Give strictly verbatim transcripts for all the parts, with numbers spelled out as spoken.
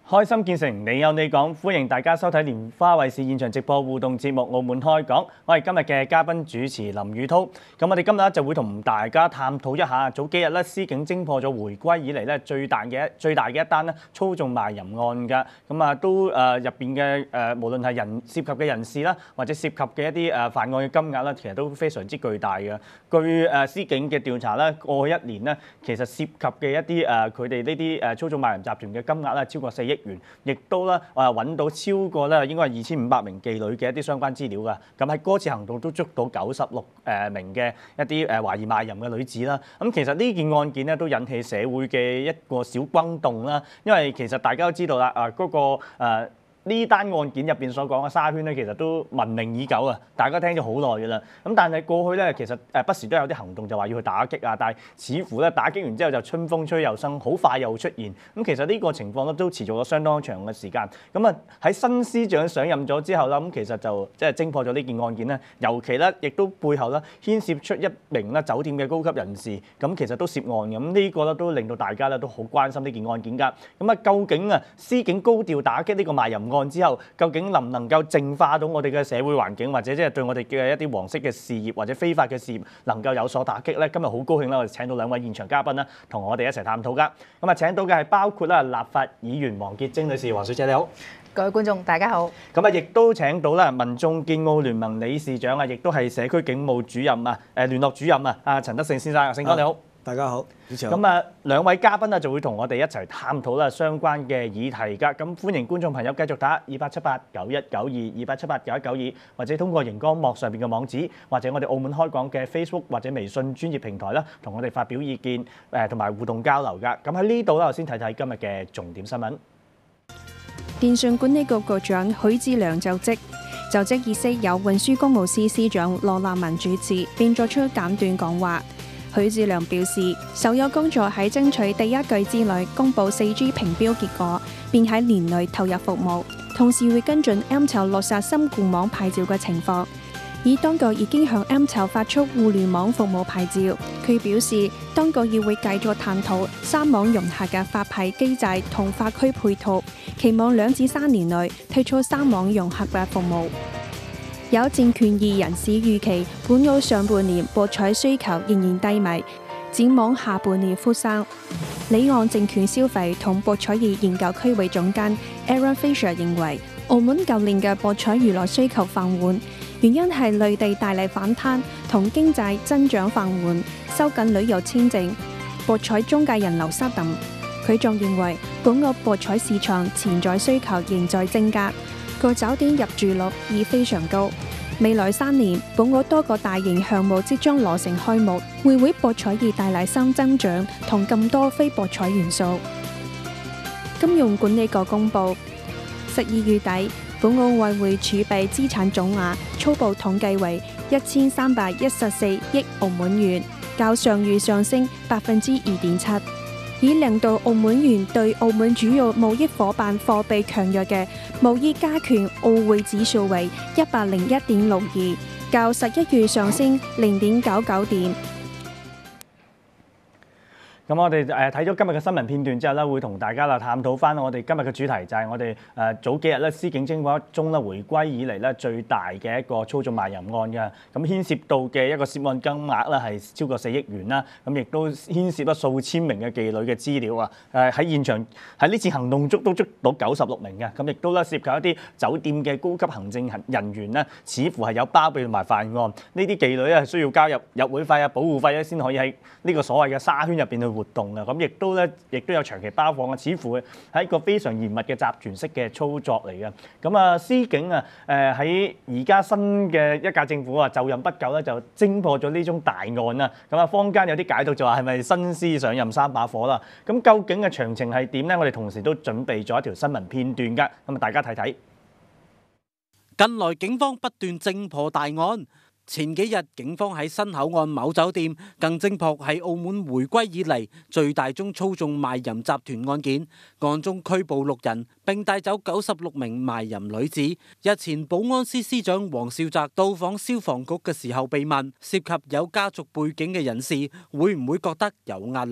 開心見誠，你有你講，歡迎大家收睇蓮花衛視現場直播互動節目《澳門開講》。我係今日嘅嘉賓主持林宇滔。咁我哋今日咧就會同大家探討一下，早幾日咧司警偵破咗回歸以嚟咧最大嘅最大嘅一單咧操縱賣淫案㗎。咁啊都誒入邊嘅誒無論係人涉及嘅人士啦，或者涉及嘅一啲誒犯案嘅金額咧，其實都非常之巨大嘅。據誒司警嘅調查咧，過去一年咧其實涉及嘅一啲誒佢哋呢啲誒操縱賣淫集團嘅金額咧超過四億元，亦都咧誒揾到超過咧應該係二千五百名妓女嘅一啲相關資料㗎。咁喺嗰次行動都捉到九十六誒名嘅一啲誒懷疑賣淫嘅女子啦。咁其實呢件案件咧都引起社會嘅一個小轟動啦，因為其實大家都知道啦，啊、那、嗰個誒。呃呢單案件入邊所講嘅沙圈咧，其實都聞名已久啊！大家聽咗好耐㗎啦。咁但係過去咧，其實誒不時都有啲行動，就話要去打擊啊。但係似乎咧打擊完之後就春風吹又生，好快又出現。咁其實呢個情況咧都持續咗相當長嘅時間。咁啊喺新司長上任咗之後啦，咁其實就即係偵破咗呢件案件咧。尤其咧亦都背後咧牽涉出一名咧酒店嘅高級人士，咁其實都涉案嘅。咁呢個咧都令到大家咧都好關心呢件案件㗎。咁啊究竟啊司警高調打擊呢個賣淫案之後，究竟能唔能夠淨化到我哋嘅社會環境，或者即係對我哋嘅一啲黃色嘅事業或者非法嘅事業能夠有所打擊咧？今日好高興啦，我哋請到兩位現場嘉賓啦，同我哋一齊探討㗎。咁啊，請到嘅係包括啦立法議員黃潔貞女士，黃小姐你好。 各位觀眾大家好。 咁啊，亦都請到啦民眾建澳聯盟理事長啊，亦都係社區警務主任啊，誒聯絡主任啊，阿陳德勝先生，勝哥你好。 大家好，主持好。 咁啊，兩位嘉賓啊就會同我哋一齊探討啦相關嘅議題㗎。咁歡迎觀眾朋友繼續打二八七八九一九二二八七八九一九二，或者通過熒光幕上邊嘅網址，或者我哋澳門開講嘅 Facebook 或者微信專頁平台啦，同我哋發表意見誒同埋互動交流㗎。咁喺呢度啦，我先睇睇今日嘅重點新聞。 電信管理局局長許志良就職，就職儀式由運輸公務司司長羅立文主持，並作出簡短講話。許志良表示，首要工作喺爭取第一季之內公佈四 G 評標結果，並喺年內投入服務。同時會跟進 M 籌落實深固網牌照嘅情況。而當局已經向 M 籌發出互聯網服務牌照。佢表示，當局亦會繼續探討三網融合嘅發牌機制同法規配套，期望兩至三年內推出三網融合嘅服務。有證券業人士預期，本澳上半年博彩需求仍然低迷，展望下半年復生。里昂證券消費同博彩業研究區域總監 Aaron Fisher 認為，澳門舊年嘅博彩娛樂需求放緩，原因係內地大力反貪同經濟增長放緩、收緊旅遊簽證、博彩中介人流失等。佢仲認為，本澳博彩市場潛在需求仍在增加。個酒店入住率已非常高，未來三年本澳多個大型項目即將落成開幕，會為博彩業帶來新增長同更多非博彩元素。金融管理局公布，十二月底本澳外匯儲備資產總額初步統計為一千三百一十四億澳門元，較上月上升百分之二點七。以令到澳門元對澳門主要貿易夥伴貨幣強弱嘅貿易加權澳匯指數為一百零一點六二，較十一月上升零點九九點。 咁我哋誒睇咗今日嘅新聞片段之後咧，會同大家啦探討翻我哋今日嘅主題，就係我哋誒早幾日咧司警偵破一宗咧回歸以嚟咧最大嘅一個操縱賣淫案嘅。咁牽涉到嘅一個涉案金額咧係超過四億元啦。咁亦都牽涉咗數千名嘅妓女嘅資料啊。誒喺現場喺呢次行動捉都捉到九十六名嘅。咁亦都咧涉及一啲酒店嘅高級行政人員咧，似乎係有包庇同埋犯案。呢啲妓女咧係需要交入入會費啊、保護費咧，先可以喺呢個所謂嘅沙圈入邊去活動啊，咁亦都咧，亦都有長期包房啊，似乎係一個非常嚴密嘅集團式嘅操作嚟嘅。咁啊，司警啊，誒喺而家新嘅一屆政府啊就任不久咧，就偵破咗呢宗大案啦。咁啊，坊間有啲解讀就話係咪新司上任三把火啦？咁究竟嘅詳情係點咧？我哋同時都準備咗一條新聞片段㗎，咁啊，大家睇睇。 近來警方不斷偵破大案。前幾日，警方喺新口岸某酒店更偵破係澳門回歸以嚟最大宗操縱賣淫集團案件，案中拘捕六人，並帶走九十六名賣淫女子。日前，保安司司長黃少澤到訪消防局嘅時候被問，涉及有家族背景嘅人士會唔會覺得有壓力？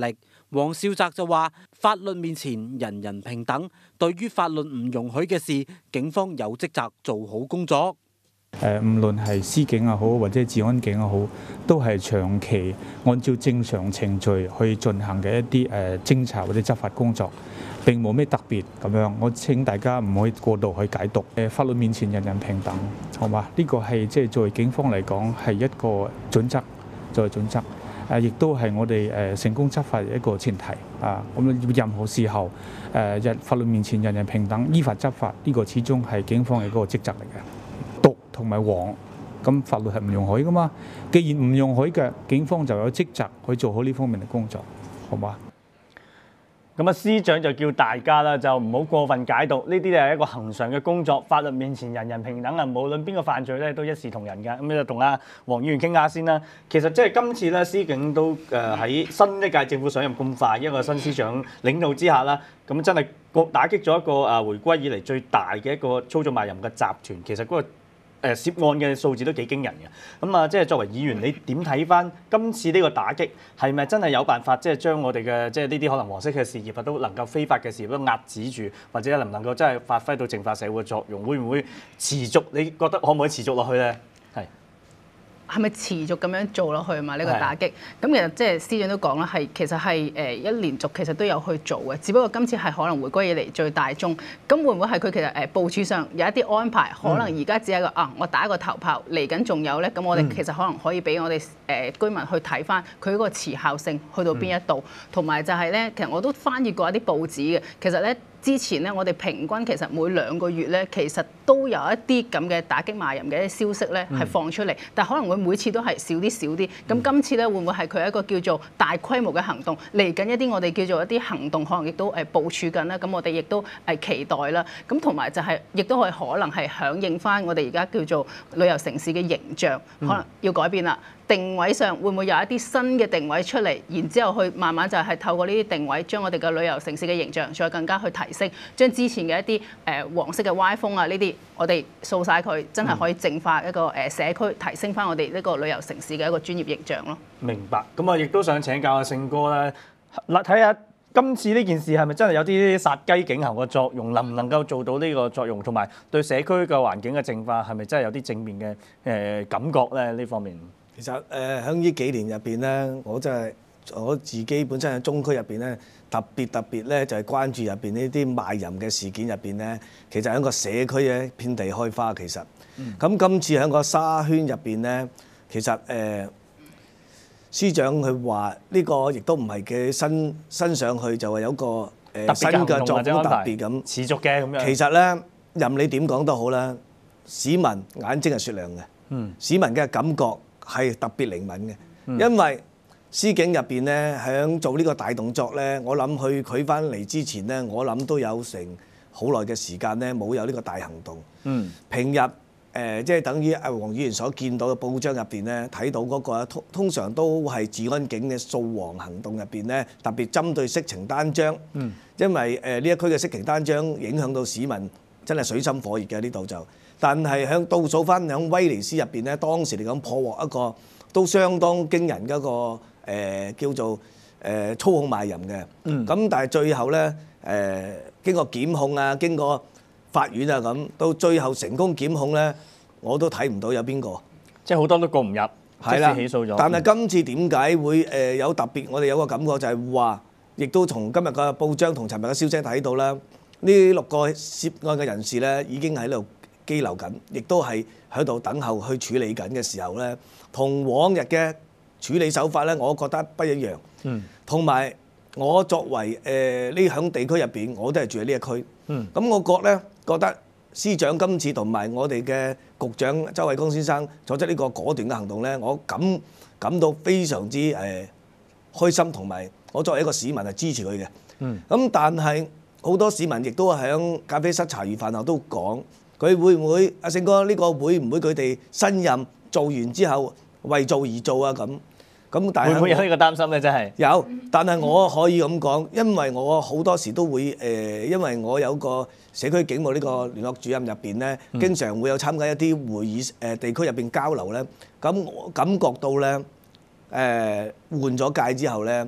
黃少澤就話：法律面前人人平等，對於法律唔容許嘅事，警方有職責做好工作。 誒，無論係司警又好，或者治安警又好，都係長期按照正常程序去進行嘅一啲誒偵查或者執法工作，並冇咩特別咁樣。我請大家唔可以過度去解讀。誒，法律面前人人平等，好嘛？呢個係即係作為警方嚟講係一個準則，作為準則。誒，亦都係我哋誒成功執法嘅一個前提啊！咁任何時候誒，人法律面前人人平等，依法執法，呢個始終係警方嘅嗰個職責嚟嘅。毒同埋黃，咁法律係唔容許噶嘛？既然唔容許嘅，警方就有職責去做好呢方面嘅工作，好嘛？ 咁啊，司長就叫大家啦，就唔好過分解讀，呢啲係一個恒常嘅工作，法律面前人人平等啊，無論邊個犯罪咧都一視同仁㗎。咁就同阿黃議員傾下先啦。其實即係今次咧，司警都誒喺新一屆政府上任咁快，一個新司長領導之下啦，咁真係打擊咗一個誒回歸以嚟最大嘅一個操縱賣淫嘅集團。其實嗰個誒涉案嘅數字都幾驚人嘅，咁啊，即係作為議員，你點睇翻今次呢個打擊係咪真係有辦法，即係將我哋嘅即係呢啲可能黃色嘅事業啊，都能夠非法嘅事業都壓止住，或者能唔能夠真係發揮到淨化社會嘅作用？會唔會持續？你覺得可唔可以持續落去咧？係係咪持續咁樣做落去啊嘛？呢、這個打擊咁其實即係司長都講啦，係其實係誒一連續其實都有去做嘅，只不過今次係可能回歸以嚟最大宗。咁會唔會係佢其實誒部署上有一啲安排？可能而家只係個啊，我打一個頭炮，嚟緊仲有咧。咁我哋其實可能可以俾我哋誒居民去睇翻佢嗰個時效性去到邊一度，同埋就係咧，其實我都翻閱過一啲報紙嘅，其實咧。之前咧，我哋平均其實每兩個月咧，其實都有一啲咁嘅打擊賣淫嘅消息咧，係放出嚟。但可能會每次都係少啲少啲。咁今次咧，會唔會係佢一個叫做大規模嘅行動？嚟緊一啲我哋叫做一啲行動，可能亦都誒部署緊啦。咁我哋亦都係期待啦。咁同埋就係、是，亦都係可能係響應翻我哋而家叫做旅遊城市嘅形象，可能要改變啦。定位上會唔會有一啲新嘅定位出嚟，然之後去慢慢就係透過呢啲定位，將我哋嘅旅遊城市嘅形象再更加去提升，將之前嘅一啲誒、呃、黃色嘅歪風啊呢啲，我哋掃晒佢，真係可以淨化一個誒社區，提升翻我哋呢個旅遊城市嘅一個專業形象咯。 明白，咁啊亦都想請教阿勝哥咧，嗱睇下今次呢件事係咪真係有啲殺雞儆猴嘅作用，能唔能夠做到呢個作用，同埋對社區嘅環境嘅淨化係咪真係有啲正面嘅誒、呃、感覺咧？呢方面？ 其實誒喺呢幾年入邊咧，我真係我自己本身喺中區入邊咧，特別特別咧就係關注入邊呢啲賣淫嘅事件入邊咧，其實喺個社區咧遍地開花。其實，咁、嗯、今次喺個沙圈入邊咧，其實誒、呃、司長佢話呢個亦都唔係嘅新新上去，就係有個誒、呃、新嘅作風特別咁持續嘅咁樣。 其實咧，任你點講都好啦，市民眼睛係雪亮嘅，嗯、市民嘅感覺係特別靈敏嘅，嗯、因為司警入邊咧，響做呢個大動作咧，我諗佢佢翻嚟之前咧，我諗都有成好耐嘅時間咧，冇有呢個大行動。嗯、平日誒、呃，即係等於阿黃議員所見到嘅報章入邊咧，睇到嗰個通通常都係治安警嘅掃黃行動入邊咧，特別針對色情單張。嗯、因為誒呢、呃、一區嘅色情單張影響到市民，真係水深火熱嘅呢度就。但係響倒數翻響威尼斯入邊咧，當時嚟講破獲一個都相當驚人嘅一個誒、呃、叫做誒、呃、操控賣淫嘅。咁、嗯、但係最後咧誒、呃、經過檢控啊，經過法院啊咁，到最後成功檢控咧，我都睇唔到有邊個， 即係好多都過唔入，係啦，起訴咗。 但係今次點解會誒、呃、有特別？我哋有個感覺就係話，亦都從今日嘅報章同尋日嘅消息睇到啦，呢六個涉案嘅人士咧已經喺度羈留緊，亦都係喺度等候去處理緊嘅時候咧，同往日嘅處理手法咧，我覺得不一樣。嗯。同埋我作為誒呢響地區入邊，我都係住喺呢一區。嗯。咁我覺咧覺得司長今次同埋我哋嘅局長周偉光先生作出呢個果斷嘅行動咧，我感感到非常之誒、呃、開心，同埋我作為一個市民係支持佢嘅。嗯。咁但係好多市民亦都喺咖啡室茶餘飯後都講。佢會唔會阿勝哥呢個會唔會佢哋新任做完之後為做而做啊？咁咁但係會唔會有呢個擔心咧？真係有，但係我可以咁講，因為我好多時都會誒、呃，因為我有個社區警務呢個聯絡主任入邊咧，嗯、經常會有參加一啲會議誒、呃，地區入邊交流咧。咁我感覺到咧誒、呃、換咗屆之後咧，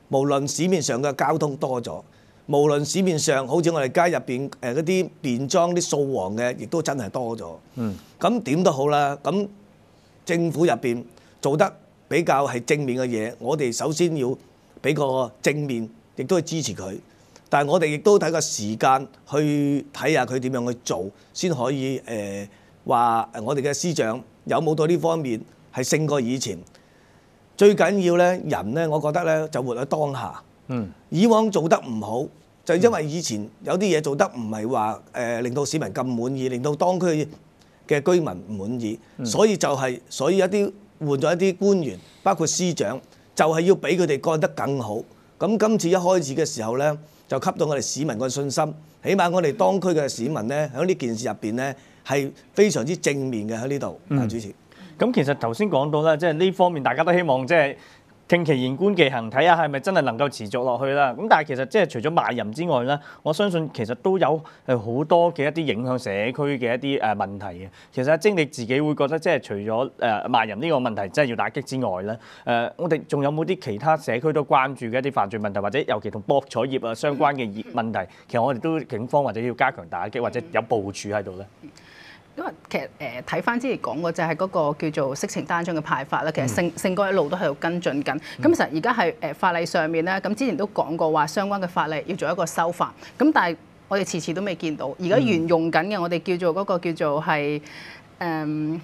無論市面上嘅交通多咗，無論市面上好似我哋街入邊誒嗰啲便裝啲掃黃嘅，亦都真係多咗。嗯，咁點都好啦，咁政府入邊做得比較係正面嘅嘢，我哋首先要俾個正面，亦都去支持佢。但係我哋亦都睇個時間去睇下佢點樣去做，先可以誒話誒我哋嘅司長有冇到呢方面係勝過以前。最緊要咧，人咧，我覺得咧就活喺當下。嗯。以往做得唔好，就因為以前有啲嘢做得唔係話誒令到市民咁滿意，令到當區嘅居民唔滿意，嗯、所以就係、是、所以一啲換咗一啲官員，包括司長，就係、是、要俾佢哋幹得更好。咁今次一開始嘅時候咧，就給到我哋市民個信心，起碼我哋當區嘅市民咧，喺呢件事入邊咧係非常之正面嘅喺呢度。啊，主持。 咁其實頭先講到啦，即係呢方面大家都希望即係聽其言觀其行，睇下係咪真係能夠持續落去啦。咁但係其實即係除咗賣淫之外咧，我相信其實都有誒好多嘅一啲影響社區嘅一啲誒問題嘅。其實阿晶你自己會覺得即係除咗誒賣淫呢個問題真係要打擊之外咧，誒我哋仲有冇啲其他社區都關注嘅一啲犯罪問題，或者尤其同博彩業啊相關嘅業問題，其實我哋都警方或者要加強打擊，或者有部署喺度咧？ 因為其實誒睇翻之前講過就係嗰個叫做色情單張嘅派發啦，其實聖聖哥一路都喺度跟進緊。咁、嗯、其實而家係誒法例上面咧，咁之前都講過話相關嘅法例要做一個修法，咁但係我哋遲遲都未見到。而家沿用緊嘅我哋叫做嗰個叫做係誒。嗯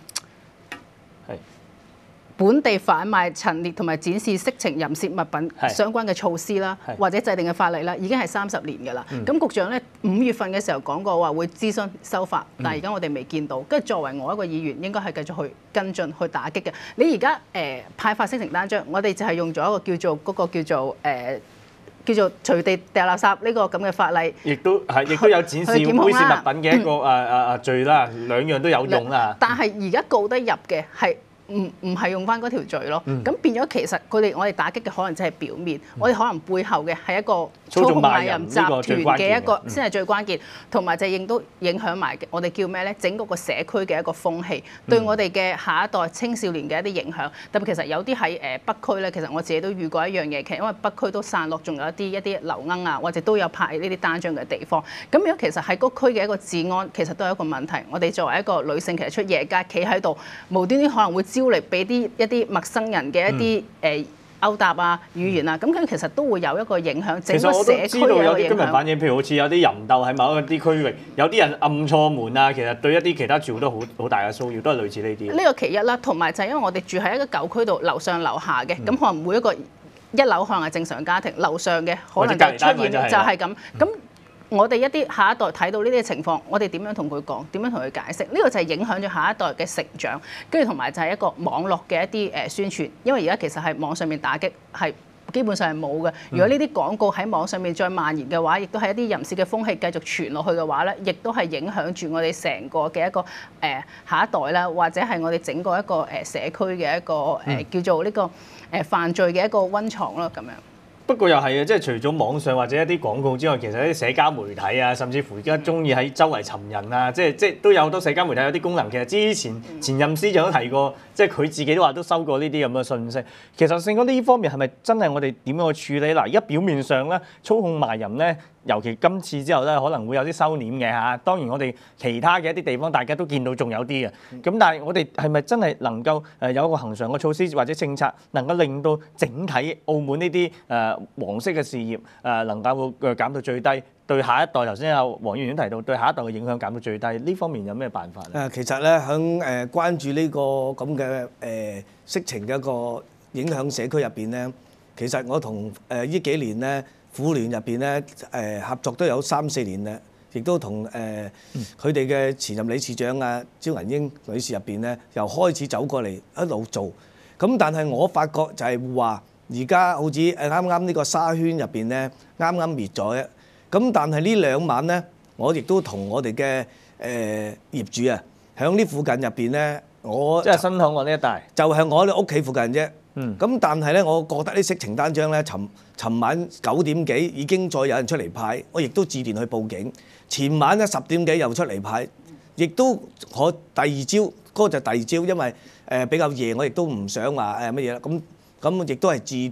本地販賣、陳列同埋展示色情淫褻物品相關嘅措施啦，或者制定嘅法例啦，已經係三十年㗎啦。咁、嗯、局長咧五月份嘅時候講過話會諮詢修法，但係而家我哋未見到。跟住作為我一個議員，應該係繼續去跟進、去打擊嘅。你而家誒派發色情單張，我哋就係用咗一個叫做嗰、嗰個叫做誒。呃叫做隨地掉垃圾呢個咁嘅法例，亦都係亦都有展示猥褻物品嘅一個誒誒誒罪啦，兩樣都有用啦。但係而家告得入嘅係唔唔係用翻嗰條罪咯？咁、嗯、變咗其實佢哋我哋打擊嘅可能只係表面，嗯、我哋可能背後嘅係一個操控賣淫集團嘅一個先係最關鍵，同埋、嗯、就亦都影響埋我哋叫咩咧？整個個社區嘅一個風氣，對我哋嘅下一代青少年嘅一啲影響。特別其實有啲喺誒北區咧，其實我自己都遇過一樣嘢，其實因為北區都散落仲有一啲一啲流鶯啊，或者都有派呢啲單張嘅地方。咁如果其實喺嗰區嘅一個治安，其實都係一個問題。我哋作為一個女性，其實出夜街企喺度，無端端可能會招嚟俾啲一啲陌生人嘅一啲誒。嗯勾搭啊、語言啊，咁佢其實都會有一個影響，整個社區嘅一個影響。其實我都知道有啲居民反映，譬如好似有啲淫鬥喺某一啲區域，有啲人暗錯門啊，其實對一啲其他住戶都好好大嘅騷擾，都係類似呢啲。呢個其一啦，同埋就係因為我哋住喺一個舊區度，樓上樓下嘅，咁、嗯、可能每一個一樓可能係正常家庭，樓上嘅可能就出現就係咁咁。我哋一啲下一代睇到呢啲嘅情況，我哋點樣同佢講？點樣同佢解釋？呢、這個就係影響咗下一代嘅成長，跟住同埋就係一個網絡嘅一啲誒宣傳。因為而家其實係網上面打擊係基本上係冇嘅。如果呢啲廣告喺網上面再蔓延嘅話，亦都係一啲淫褻嘅風氣繼續傳落去嘅話咧，亦都係影響住我哋成個嘅一個誒、呃、下一代啦，或者係我哋整個一個誒社區嘅一個誒、呃、叫做呢個誒犯罪嘅一個溫床咯，咁樣。不過又係嘅，即係除咗網上或者一啲廣告之外，其實一啲社交媒體啊，甚至乎而家中意喺周圍尋人啊，即係即係都有好多社交媒體有啲功能。其實之前前任司長都提過，即係佢自己都話都收過呢啲咁嘅信息。其實聖哥呢方面係咪真係我哋點樣去處理？嗱，而家表面上咧操控賣淫咧，尤其今次之後咧可能會有啲收斂嘅嚇。當然我哋其他嘅一啲地方大家都見到仲有啲嘅。咁但係我哋係咪真係能夠誒有一個恆常嘅措施或者政策，能夠令到整體澳門呢啲誒黃色嘅事業誒能夠誒減到最低，對下一代頭先有黃議員提到，對下一代嘅影響減到最低，呢方面有咩辦法咧？誒，其實咧響誒關注呢個咁嘅誒色情嘅一個影響社區入邊咧，其實我同誒呢幾年咧婦聯入邊咧誒合作都有三四年咧，亦都同誒佢哋嘅前任理事長啊招銀英女士入邊咧，由開始走過嚟一路做，咁但係我發覺就係話。而家好似誒啱啱呢個沙圈入邊咧，啱啱滅咗啫。咁但係呢兩晚咧，我亦都同我哋嘅誒業主啊，喺呢附近入邊咧，我即係新口岸呢一帶，就係我哋屋企附近啫。嗯。咁但係咧，我覺得啲色情單張咧，尋尋晚九點幾已經再有人出嚟派，我亦都致電去報警。前晚咧十點幾又出嚟派，亦都我第二朝嗰、嗰個就第二朝，因為誒、呃、比較夜，我亦都唔想話誒乜嘢啦。咁咁亦都係致電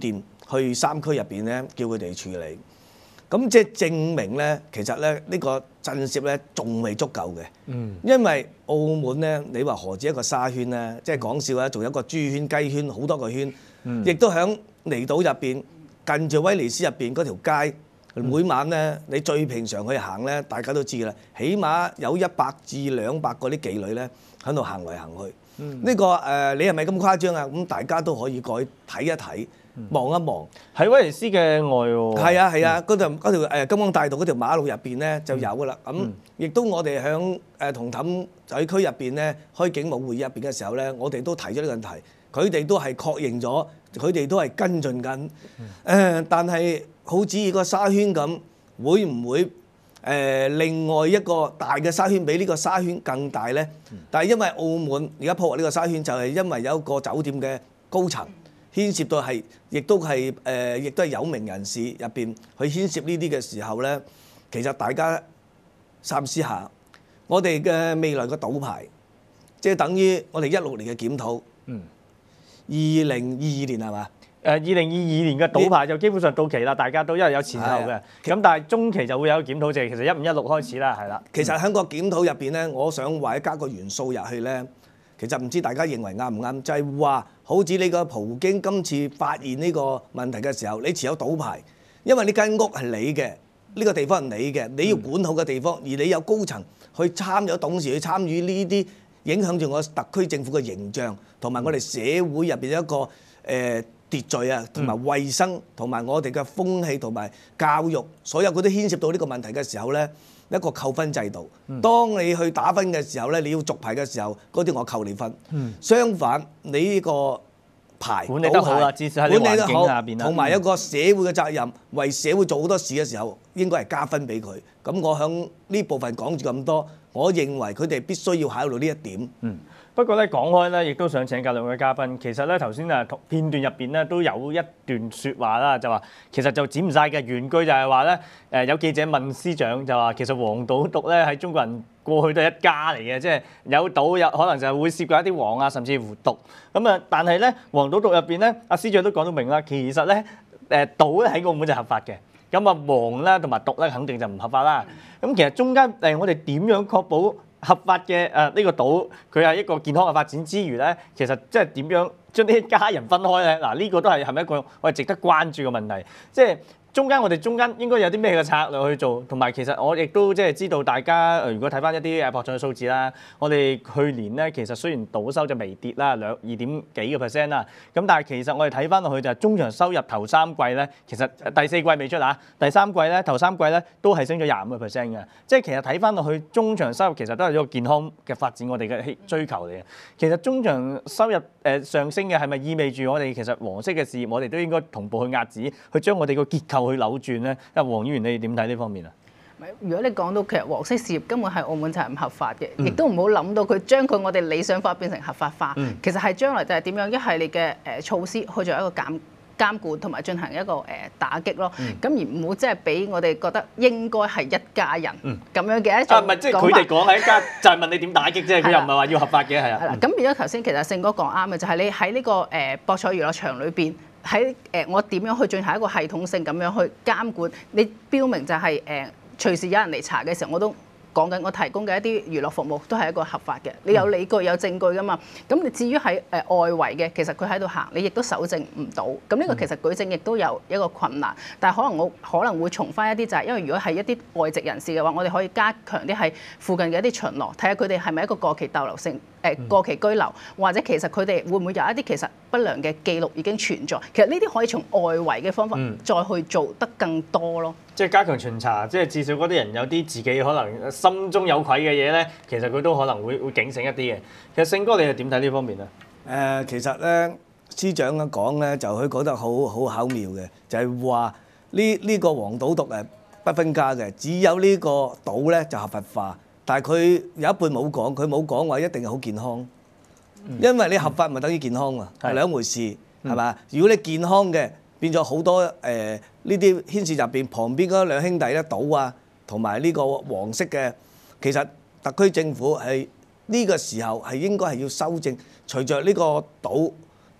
去三區入邊咧，叫佢哋處理。咁即係證明咧，其實咧呢個震懾咧仲未足夠嘅。嗯。因為澳門咧，你話何止一個沙圈咧？即係講笑啦，仲有一個豬圈、雞圈，好多個圈。嗯。亦都喺離島入邊，近住威尼斯入邊嗰條街，每晚咧你最平常去行咧，大家都知㗎啦，起碼有一百至兩百個啲妓女咧喺度行嚟行去。嗯。呢個誒，你係咪咁誇張啊？咁大家都可以過去睇一睇。望一望喺威尼斯嘅外喎， 係啊係啊，嗰條嗰條誒金光大道嗰條馬路入邊咧就有噶啦。咁亦都我哋響誒銅氹仔區入邊咧開警務會議入邊嘅時候咧，我哋都提咗呢個問題，佢哋都係確認咗，佢哋都係跟進緊。誒、呃，但係好似個沙圈咁，會唔會誒、呃、另外一個大嘅沙圈比呢個沙圈更大咧？但係因為澳門而家破獲呢個沙圈，就係因為有一個酒店嘅高層。牽涉到係，亦都係誒、呃，亦都係有名人士入邊去牽涉呢啲嘅時候咧，其實大家三思下，我哋嘅未來嘅賭牌，即係等於我哋一六年嘅檢討，嗯，二零二二年係嘛？ 誒，二零二二年嘅賭牌就基本上到期啦，大家都因為有前後嘅，咁但係中期就會有檢討，就係其實一五一六開始啦，係啦。 其實喺個檢討入邊咧，我想或者加個元素入去咧。其實唔知大家認為啱唔啱，就係話好似你個葡京今次發現呢個問題嘅時候，你持有賭牌，因為呢間屋係你嘅，呢個地方係你嘅，你要管好嘅地方，而你有高層去參與董事去參與呢啲影響住我特區政府嘅形象，同埋我哋社會入邊一個誒、呃、秩序啊，同埋衞生，同埋我哋嘅風氣同埋教育，所有嗰啲牽涉到呢個問題嘅時候咧。一個扣分制度，當你去打分嘅時候咧，你要續牌嘅時候，嗰啲我扣你分。嗯、相反，你呢個牌管理得好啦，至少喺呢個環境下邊啦， 同埋一個社會嘅責任，為社會做好多事嘅時候，應該係加分俾佢。咁我響呢部分講住咁多，我認為佢哋必須要考慮呢一點。 嗯不過咧講開咧，亦都想請教兩位嘉賓。其實咧頭先啊片段入邊咧都有一段説話啦，就話其實就剪唔晒嘅原句就係話咧誒有記者問司長就話其實黃賭毒咧喺中國人過去都係一家嚟嘅，即係有賭有可能就係會涉及一啲黃啊甚至乎毒咁啊。但係咧黃賭毒入邊咧，阿司長都講到明啦，其實咧誒賭咧喺澳門就合法嘅，咁啊黃咧同埋毒咧肯定就唔合法啦。咁其實中間誒我哋點樣確保合法嘅誒呢個島，佢係一個健康嘅發展之餘咧，其實即係點樣將呢一家人分開咧？嗱，呢個都係係咪一個我哋值得關注嘅問題？即係中間我哋中間應該有啲咩嘅策略去做，同埋其實我亦都即係知道大家如果睇翻一啲誒博彩嘅數字啦，我哋去年咧其實雖然賭收就微跌啦，兩二點幾個 percent 啦，咁但係其實我哋睇翻落去就係中場收入頭三季咧，其實第四季未出啊，第三季咧頭三季咧都係升咗廿五個 percent 嘅，即係其實睇翻落去中場收入其實都係一個健康嘅發展，我哋嘅追求嚟嘅。其實中場收入誒上升嘅係咪意味住我哋其實黃色嘅事業我哋都應該同步去壓止，去將我哋個結構去扭轉咧？因為黃議員你點睇呢方面啊？ 如果你講到其實黃色事業根本係澳門就係唔合法嘅，亦都唔好諗到佢將佢我哋理想化變成合法化。嗯、其實係將來就係點樣一系列嘅誒措施去做一個監監管同埋進行一個誒打擊咯。咁、嗯、而唔好即係俾我哋覺得應該係一家人咁、嗯、樣嘅一種講法。啊，唔係即係佢哋講係一家，就係問你點打擊啫？佢又唔係話要合法嘅，係啊。係啦，咁變咗頭先其實勝哥講啱嘅，就係、是、你喺呢個誒博彩娛樂場裏邊。喺誒我點樣去進行一個系統性咁樣去監管？你標明就係誒隨時有人嚟查嘅時候，我都講緊我提供嘅一啲娛樂服務都係一個合法嘅。你有理據有證據噶嘛？咁你至於喺誒外圍嘅，其實佢喺度行，你亦都搜證唔到。咁呢個其實舉證亦都有一個困難。但係可能我可能會重翻一啲就係，因為如果係一啲外籍人士嘅話，我哋可以加強啲喺附近嘅一啲巡邏，睇下佢哋係咪一個過期逗留性。誒過期居留，或者其實佢哋會唔會有一啲其實不良嘅記錄已經存在？其實呢啲可以從外圍嘅方法再去做得更多咯。嗯、即係加強巡查，即係至少嗰啲人有啲自己可能心中有愧嘅嘢咧，其實佢都可能會會警醒一啲嘅。其實勝哥你係點睇呢方面啊？誒、 呃，其實咧司長嘅講咧就佢講得好好巧妙嘅，就係話呢呢個黃賭毒誒不分家嘅，只有呢個賭咧就合法化。但係佢有一半冇講，佢冇講話一定係好健康，因為你合法咪等於健康啊，係、嗯、兩回事，係嘛？嗯、如果你健康嘅變咗好多誒呢啲牽涉入邊旁邊嗰兩兄弟咧賭啊，同埋呢個黃色嘅，其實特區政府係呢個時候係應該係要修正，隨着呢個賭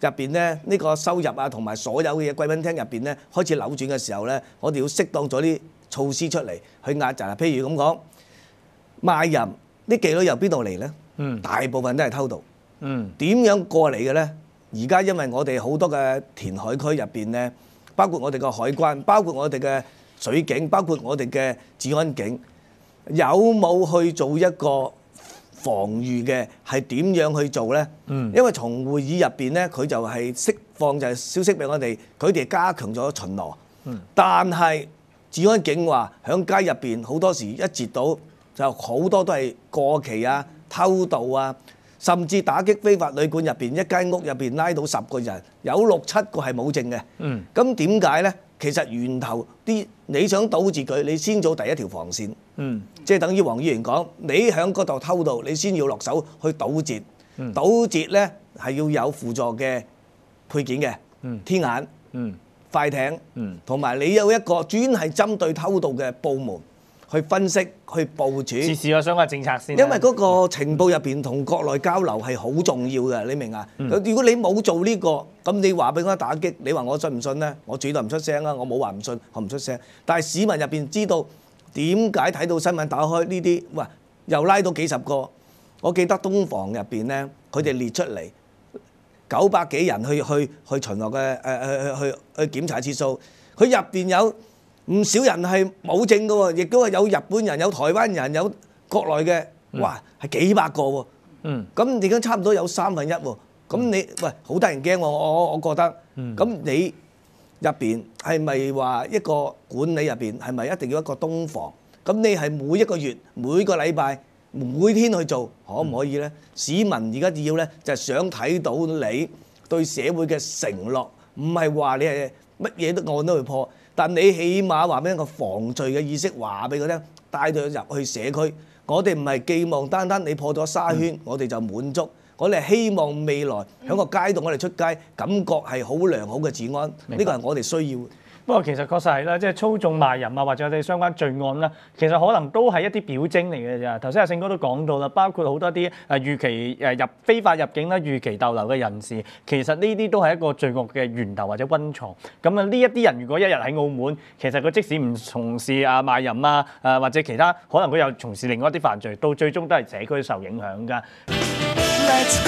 入邊咧，呢個收入啊同埋所有嘅嘢貴賓廳入邊咧開始扭轉嘅時候咧，我哋要適當咗啲措施出嚟去壓制啦。譬如咁講，賣淫啲妓女由邊度嚟咧？嗯，大部分都係偷渡。嗯，點樣過嚟嘅咧？而家因為我哋好多嘅填海區入邊咧，包括我哋嘅海關，包括我哋嘅水警，包括我哋嘅治安警，有冇去做一個防禦嘅？係點樣去做咧？嗯，因為從會議入邊咧，佢就係釋放就係消息俾我哋，佢哋加強咗巡邏。嗯，但係治安警話響街入邊好多時一截到就好多都係過期啊、偷渡啊。甚至打擊非法旅館入邊，一間屋入邊拉到十個人，有六七個係冇證嘅。嗯，咁點解呢？其實源頭啲你想堵住佢，你先做第一條防線。嗯，即係等於黃議員講，你喺嗰度偷渡，你先要落手去堵截。嗯，堵截呢係要有輔助嘅配件嘅。嗯，天眼。嗯，快艇。嗯，同埋你有一個專係針對偷渡嘅部門。去分析、去部署。 試試我想個政策先。 因為嗰個情報入邊同國內交流係好重要嘅，你明啊？嗯、如果你冇做呢、這個，咁你話俾我打擊，你話我信唔信呢？我主動唔出聲啊！我冇話唔信，我唔出聲。但係市民入邊知道點解睇到新聞打開呢啲，喂，又拉到幾十個。我記得東房入邊呢，佢哋列出嚟九百幾人去去去巡邏嘅誒誒去去去檢查次數，佢入邊有。唔少人係冇證嘅喎，亦都係有日本人、有台灣人、有國內嘅，哇，係幾百個喎。嗯。咁而家差唔多有三分一喎。咁你喂好得人驚喎，我我我覺得。嗯。咁你入邊係咪話一個管理入邊係咪一定要一個東房？咁你係每一個月、每個禮拜、每天去做，可唔可以咧？市民而家要咧就係想睇到你對社會嘅承諾，唔係話你係乜嘢都案都去破。但你起碼話俾一個防罪嘅意識話俾佢聽，帶佢入去社區。我哋唔係寄望單單你破咗沙圈，嗯、我哋就滿足。我哋係希望未來喺個街道，我哋出街感覺係好良好嘅治安。呢個係我哋需要。 不過其實確實係啦，即係操縱賣淫啊，或者我哋相關罪案啦，其實可能都係一啲表徵嚟嘅咋。頭先阿勝哥都講到啦，包括好多啲誒預期誒入非法入境啦、預期逗留嘅人士，其實呢啲都係一個罪惡嘅源頭或者溫床。咁啊，呢一啲人如果一日喺澳門，其實佢即使唔從事啊賣淫啊誒或者其他，可能佢又從事另外一啲犯罪，到最終都係社區受影響㗎。Let's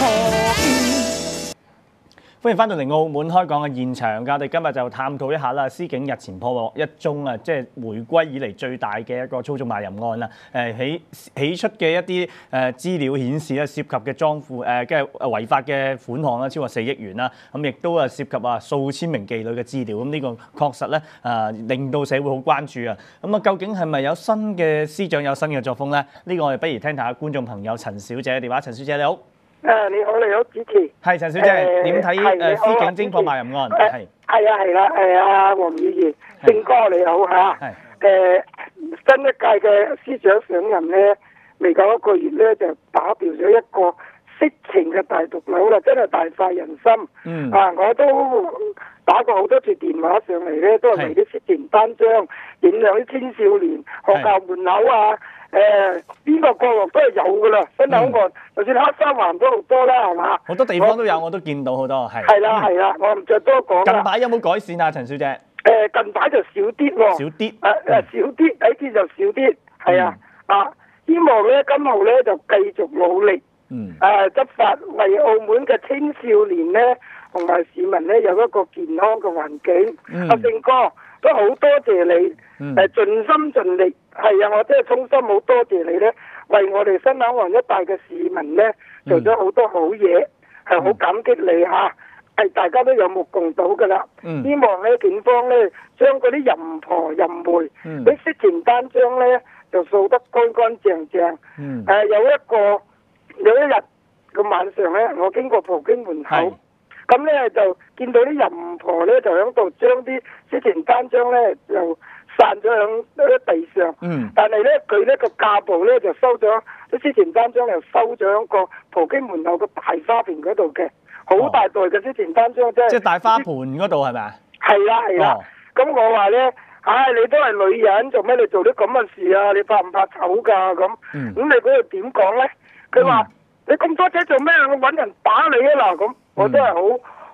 call 歡迎翻到嚟澳門開講嘅現場㗎，我哋今日就探討一下啦。司警日前破獲一宗啊，即係回歸以嚟最大嘅一個操縱賣淫案啦。誒起起出嘅一啲誒資料顯示咧，涉及嘅贓款誒嘅違法嘅款項啦，超過四億元啦。咁亦都啊涉及啊數千名妓女嘅資料。咁呢個確實咧誒令到社會好關注啊。咁啊，究竟係咪有新嘅司長有新嘅作風咧？呢個我哋不如聽下觀眾朋友陳小姐嘅電話。陳小姐你好。 誒你好，你好，主持。 係陳小姐，點睇誒司警偵破賣淫案？係係啊係啦，誒阿黃議員，勝哥你好嚇。係誒新一屆嘅司長上任咧，未夠一個月咧，就打掉咗一個色情嘅大毒瘤啦，真係大快人心。嗯。啊，我都打過好多次電話上嚟咧，都係為啲色情單張影響啲青少年學校門口啊。誒邊個角落都係有噶啦，新口岸，就算黑沙環都好多啦，係嘛？ 好多地方都有，我都見到好多係。 係啦係啦，我唔再多講啦。 近排有冇改善啊，陳小姐？ 誒近排就少啲喎。少啲。誒誒少啲，睇見就少啲，係啊啊！希望咧今後咧就繼續努力，嗯誒執法，為澳門嘅青少年咧同埋市民咧有一個健康嘅環境。阿勝哥都好多謝你。誒、嗯、盡心盡力，係啊！我真係衷心好多謝你咧，為我哋新口岸一帶嘅市民咧做咗好多好嘢，係好、嗯、感激你嚇，係大家都有目共睹㗎啦。嗯、希望咧警方咧將嗰啲淫婆淫妹，啲、嗯、色情單張咧就掃得乾乾淨淨。誒、嗯呃、有一個有一日個晚上咧，我經過葡京門口，咁咧就見到啲淫婆咧就喺度將啲色情單張咧就散咗喺地上，嗯、但係咧佢呢個架步咧就收咗啲色情單張，又收咗喺個葡京門口個大花盆嗰度嘅，好大袋嘅色情單張，即係即係大花盆嗰度係咪啊？ 係啦係啦，咁、哦、我話咧，唉、哎，你都係女人，做咩你做啲咁嘅事啊？你怕唔怕醜㗎？咁咁、嗯、你嗰度點講咧？佢話、嗯、你咁多仔做咩？我揾人打你啊嗱！咁我真係好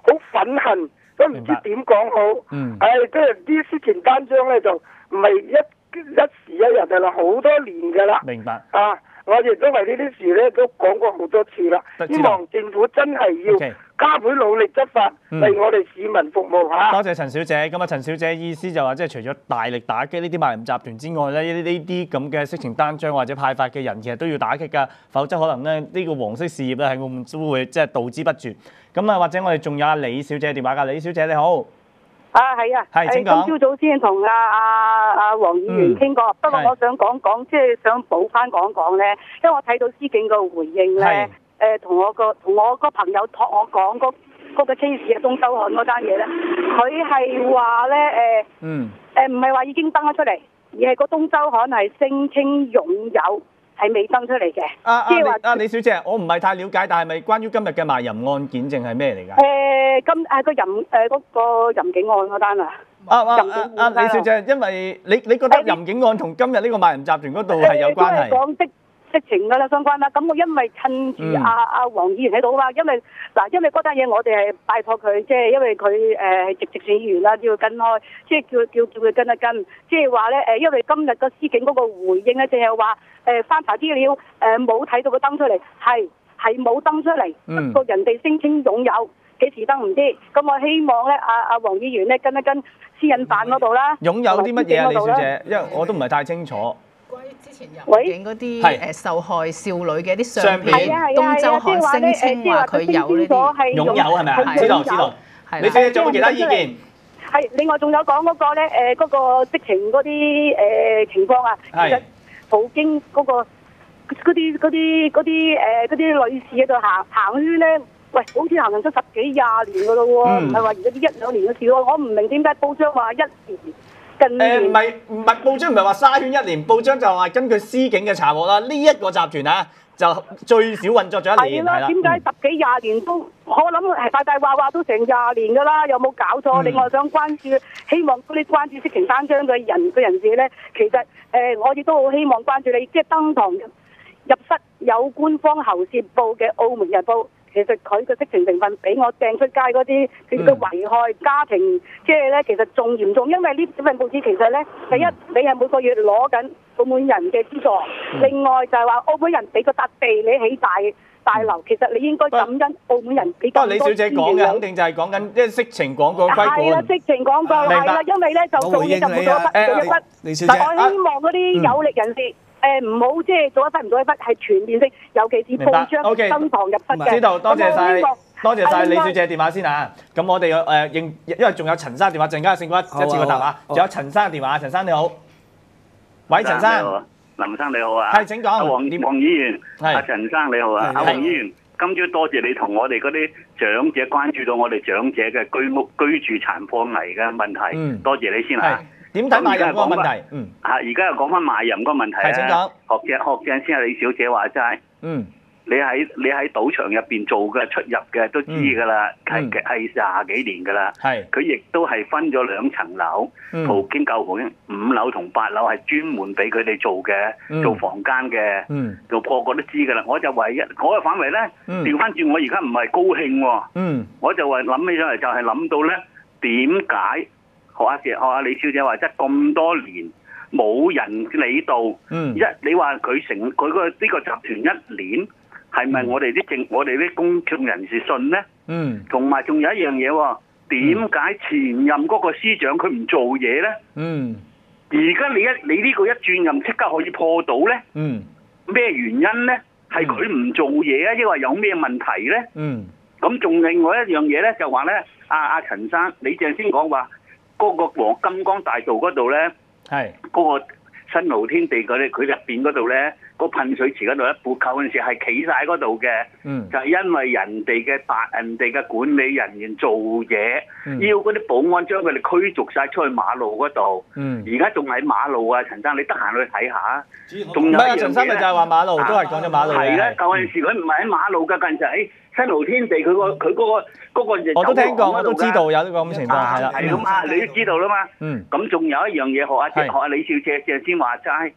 好憤恨，都唔知點講好。 嗯。 唉，即係啲司前單張咧，就唔係一一時一日㗎啦，好多年㗎啦。 明白。 啊！我亦都為呢啲事咧都講過好多次啦，希望政府真係要加倍努力執法，為我哋市民服務嚇。 多謝陳小姐。咁啊，陳小姐意思就話，即係除咗大力打擊呢啲賣淫集團之外咧，呢呢啲咁嘅色情單張或者派發嘅人，其實都要打擊㗎，否則可能咧呢個黃色事業咧喺澳門都會即係導之不絕。咁啊，或者我哋仲有阿李小姐電話㗎，李小姐你好。 啊，係啊， 係請講。 今朝早先同阿阿阿黃議員傾過，不過我想講講，即係想補翻講講咧，因為我睇到司警個回應咧，誒同我個同我個朋友託我講嗰嗰個 case 啊，東洲漢嗰單嘢咧，佢係話咧誒，嗯，誒唔係話已經登咗出嚟，而係個東洲漢係聲稱擁有。係未登出嚟嘅， 即係話啊李小姐，我唔係太了解，但係咪關於今日嘅賣淫案件定係咩嚟㗎？ 誒，今誒個淫誒嗰個淫警案嗰單啊！ 啊啊啊啊！李小姐，因為你你覺得淫警案同今日呢個賣淫集團嗰度係有關係？ 都係講色色情㗎啦，相關啦。咁我因為趁住阿阿黃議員喺度啊嘛，因為嗱，因為嗰單嘢我哋係拜託佢，即係因為佢誒係直直選議員啦，叫佢跟開，即係叫叫叫佢跟一跟，即係話咧誒，因為今日個司警嗰個回應咧，就係話。誒翻查資料，誒冇睇到佢登出嚟，係係冇登出嚟，不過人哋聲稱擁有，幾時登唔知。咁我希望咧，阿阿黃議員咧跟一跟私隱辦嗰度啦。 擁有啲乜嘢啊，李小姐？因為我都唔係太清楚。 關於之前入境嗰啲誒受害少女嘅啲相片，東周刊聲稱話佢有呢啲擁有係咪啊？知道知道。李小姐仲有冇其他意見？ 係另外仲有講嗰個咧誒嗰個色情嗰啲誒情況啊，其實。途經嗰個嗰啲嗰啲嗰啲誒嗰啲女士喺度行行圈咧，喂，好似行行咗十幾廿年噶咯喎，唔係話而家啲一兩年嘅事喎，我唔明點解報章話一年近年。誒唔係唔係報章唔係話沙圈一年，報章就話根據司警嘅查獲啦，呢、這、一個集團啊就最少運作咗一年。 係啦，點解十幾廿年都我諗係大大話話都成廿年㗎啦，有冇搞錯？嗯、另外想關注，希望嗰啲關注色情單張嘅人嘅人士咧，其實。誒、呃，我亦都好希望關注你，即係登堂入室有官方喉舌報嘅《澳門日報》，其實佢嘅色情成分比我掟出街嗰啲佢嘅危害家庭，即係咧其實仲嚴重，因為呢份報紙其實咧，第一你係每個月攞緊澳門人嘅資助，另外就係話澳門人俾個笪地你起大大樓，其實你應該感恩澳門人俾咁多資源。不過李小姐講嘅肯定就係講緊即係色情廣告規管。係啦，色情廣告係啦，因為咧就做嘢就冇做一筆做一筆。 李小姐， 但我希望嗰啲有力人士誒唔好即係做一筆唔做一筆，係全面性，尤其是報章登堂入室嘅。 知道，多謝晒，多謝晒李小姐電話先啊。咁我哋誒應，因為仲有陳生電話，陣間勝哥一次過答啊。仲有陳生嘅電話，陳生你好，喂，陳生。 林生你好啊， 係請講。 黃黃議員，阿陳生你好啊，阿黃議員，今朝多謝你同我哋嗰啲長者關注到我哋長者嘅居屋居住殘破危嘅問題，嗯、多謝你先啊。 點睇賣淫嗰個問題？嗯， 嚇，而家又講翻賣淫嗰個問題咧。係請講。學正學正先啊，李小姐話齋。嗯。你喺你喺賭場入邊做嘅出入嘅都知㗎啦，係係廿幾年㗎啦。係。佢亦都係分咗兩層樓，途經舊浦五樓同八樓係專門俾佢哋做嘅，做房間嘅。嗯。就個個都知㗎啦，我就唯一我嘅範圍咧，調翻轉我而家唔係高興喎。嗯。我就話諗起上嚟就係諗到咧，點解學阿學阿李小姐話即係咁多年冇人理到？嗯。一你話佢成佢個呢個集團一年。係咪我哋啲政我哋啲公眾人士信咧？嗯，同埋仲有一樣嘢喎，點解前任嗰個司長佢唔做嘢咧？嗯，而家你一你呢個一轉任即刻可以破到咧？嗯，咩原因咧？係佢唔做嘢啊，抑或有咩問題咧？嗯，咁仲另外一樣嘢咧，就話咧，阿阿陳生，你正先講話嗰個黃金光大道嗰度咧，係嗰個新濠天地嗰啲，佢入邊嗰度咧。個噴水池嗰度咧，撥購嗰陣時係企晒嗰度嘅，嗯、就係因為人哋嘅白人哋嘅管理人員做嘢，嗯、要嗰啲保安將佢哋驅逐晒出去馬路嗰度。而家仲喺馬路啊，陳生，你得閒去睇下。仲有一樣嘢咧，陳生咪就係話馬路都係講咗馬路嘅。係啦，舊陣時佢唔係喺馬路㗎，近陣喺新濠天地，佢個佢嗰個嗰個我都聽過，我都知道有呢個咁嘅情況，係啦。係咁啊，你都知道啦嘛。嗯。咁仲有一樣嘢，學下學下李小姐，正先話齋。嗯。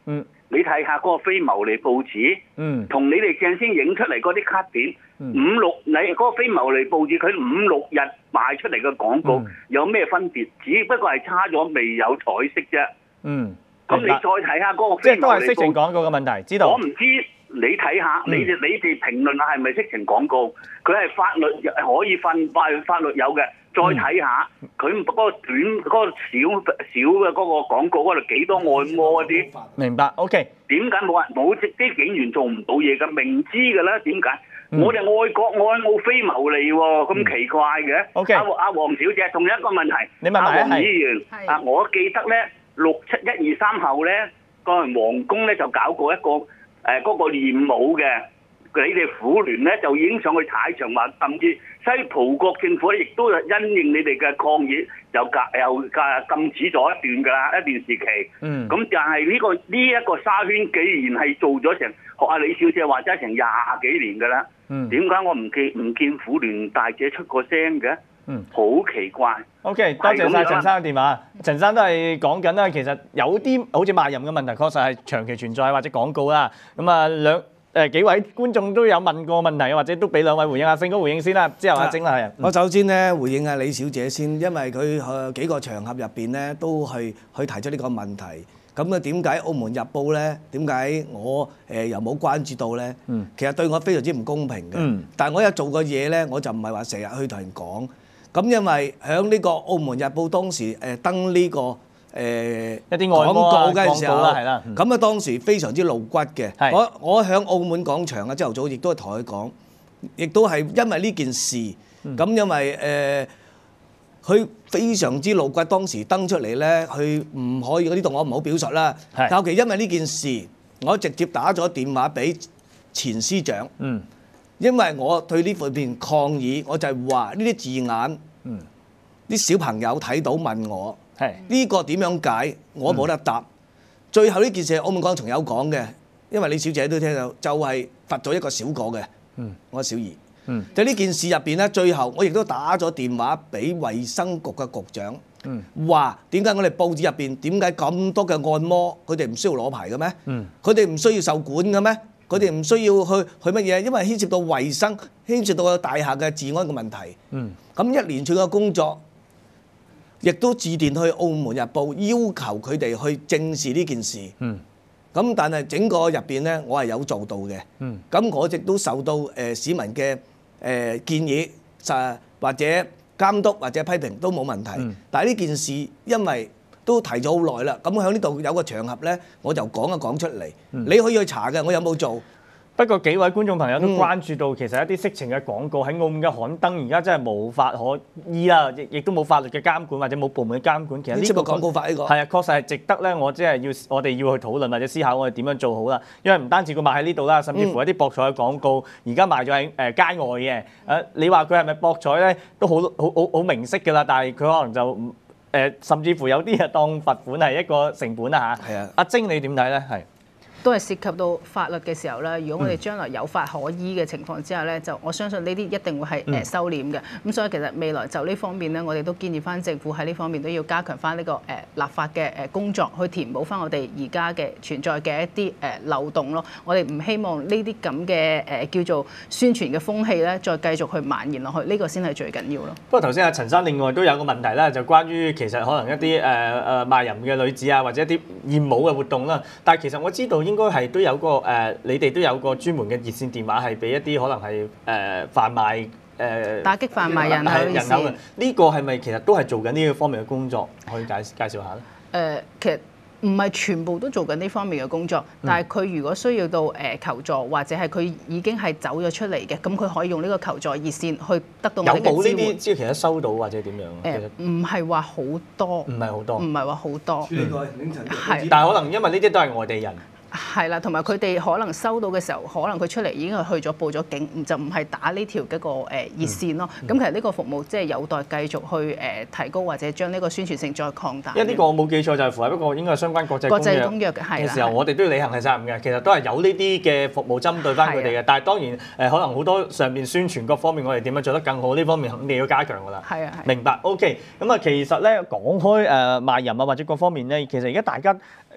你睇下嗰個非牟利報紙， 嗯， 同你哋正先影出嚟嗰啲卡片， 嗯、 五六你嗰個非牟利報紙，佢五六日賣出嚟嘅廣告、嗯、有咩分別？只不過係差咗未有彩色啫。 嗯， 咁你再睇下嗰個即係都係色情廣告嘅問題，知道？ 我唔知你睇下，嗯、你哋你哋評論下係咪色情廣告？佢係法律可以分法法律有嘅。再睇下佢嗰個短嗰、嗰個小小嘅嗰個廣告嗰度幾多按摩嗰啲， 明白 ？OK。 點解冇人冇啲警員做唔到嘢嘅？明知嘅啦，點解？嗯、我哋愛國愛澳非牟利喎，咁奇怪嘅。 OK。 阿阿黃小姐，仲有一個問題， 你問埋阿黃議員，啊，我記得咧六七一二三後咧，個皇宮咧就搞過一個誒嗰、呃嗰個練武嘅。你哋婦聯咧就已經上去踩場話，甚至西葡國政府咧亦都因應你哋嘅抗議，又隔又隔禁止咗一段㗎啦，一段時期。 嗯。咁就係呢個呢一個沙圈，既然係做咗成學阿李小姐話齋成廿幾年㗎啦。 嗯。 點解我唔見唔見婦聯大姐出個聲嘅？ 嗯。 好奇怪。 OK， 多謝晒陳生嘅電話。陳生都係講緊啦，其實有啲好似賣淫嘅問題，確實係長期存在或者廣告啦。咁啊兩。誒幾位觀眾都有問過問題，或者都俾兩位回應。阿勝哥回應先啦，之後阿晶啦。 我首先咧回應下李小姐先，因為佢誒幾個場合入邊咧都係去提出呢個問題。咁啊點解《澳門日報》咧？點解我誒又冇關注到咧？嗯，其實對我非常之唔公平嘅。嗯，但係我有做過嘢咧，我就唔係話成日去同人講。咁因為喺呢個《澳門日報》當時誒登呢個。誒、呃、 一啲廣告嘅時候， 咁啊、嗯、當時非常之露骨嘅。我我喺澳門廣場啊，朝頭早亦都係同佢講，亦都係因為呢件事。咁、嗯、因為誒佢、呃、非常之露骨，當時登出嚟咧，佢唔可以嗰啲度，我唔好表述啦。尤其因為呢件事，我直接打咗電話俾前司長。嗯，因為我對呢方面抗議，我就係話呢啲字眼，啲、嗯、小朋友睇到問我。係呢個點樣解？我冇得答。嗯、最後呢件事，澳門廣場有講嘅，因為李小姐都聽到，就係罰咗一個小過嘅。嗯，我小兒。嗯，就呢件事入邊咧，最後我亦都打咗電話俾衛生局嘅局長。嗯，話點解我哋報紙入邊點解咁多嘅按摩，佢哋唔需要攞牌嘅咩？嗯，佢哋唔需要受管嘅咩？佢哋唔需要去去乜嘢？因為牽涉到衞生，牽涉到個大廈嘅治安嘅問題。嗯，咁一連串嘅工作。亦都致電去《澳門日報》，要求佢哋去正視呢件事。嗯。咁但係整個入邊咧，我係有做到嘅。嗯。咁我亦都受到誒、呃、市民嘅誒、呃、建議，就或者監督或者批評都冇問題。嗯。但係呢件事因為都提咗好耐啦，咁喺呢度有個場合咧，我就講一講出嚟。嗯。你可以去查嘅，我有冇做？ 不過幾位觀眾朋友都關注到，其實一啲色情嘅廣告喺澳門嘅刊登，而家真係無法可依啦，亦亦都冇法律嘅監管，或者冇部門嘅監管。其實呢個廣告法呢個係啊，確實係值得咧。我即係要我哋要去討論或者思考，我哋點樣做好啦。因為唔單止佢賣喺呢度啦，甚至乎一啲博彩嘅廣告，而家賣咗喺誒街外嘅。誒，你話佢係咪博彩咧？都好好好好明晰㗎啦。但係佢可能就誒、呃，甚至乎有啲係當罰款係一個成本啊嚇。係啊，阿晶你點睇咧？係。 都係涉及到法律嘅時候咧，如果我哋將來有法可依嘅情況之下咧，就我相信呢啲一定會係誒收斂嘅。咁、嗯、所以其實未來就呢方面咧，我哋都建議翻政府喺呢方面都要加強翻呢個誒立法嘅誒工作，去填補翻我哋而家嘅存在嘅一啲誒漏洞咯。我哋唔希望呢啲咁嘅誒叫做宣傳嘅風氣咧，再繼續去蔓延落去，呢、呢個先係最緊要咯。 不過頭先阿陳生另外都有個問題啦，就關於其實可能一啲誒誒賣淫嘅女子啊，或者一啲豔舞嘅活動啦。但係其實我知道應該係都有個誒、呃，你哋都有個專門嘅熱線電話係俾一啲可能係誒、呃、販賣誒、呃、 打擊販賣人口嘅人口嘅。呢個係咪其實都係做緊呢個方面嘅工作？可以介介紹下咧？誒、 呃，其實唔係全部都做緊呢方面嘅工作，但係佢如果需要到誒求助，或者係佢已經係走咗出嚟嘅，咁佢可以用呢個求助熱線去得到我哋嘅支援。有冇呢啲即係其實收到或者點樣？ 誒、呃，唔係話好多，唔係好多， 唔係話好多。 係、嗯，但係可能因為呢啲都係外地人。 係啦，同埋佢哋可能收到嘅時候，可能佢出嚟已經係去咗報咗警，就唔係打呢條嘅個誒熱線咯。咁、嗯嗯、其實呢個服務即係有待繼續去誒提高，或者將呢個宣傳性再擴大。 因為呢個我冇記錯就係符合一個應該係相關國際國際公約嘅係嘅時候，我哋都要履行嘅責任嘅。其實都係有呢啲嘅服務針對翻佢哋嘅。但係當然誒，可能好多上邊宣傳各方面，我哋點樣做得更好？呢方面肯定要加強㗎啦。 係啊， 明白。OK，咁啊，其實咧講開誒賣淫啊，或者各方面咧，其實而家大家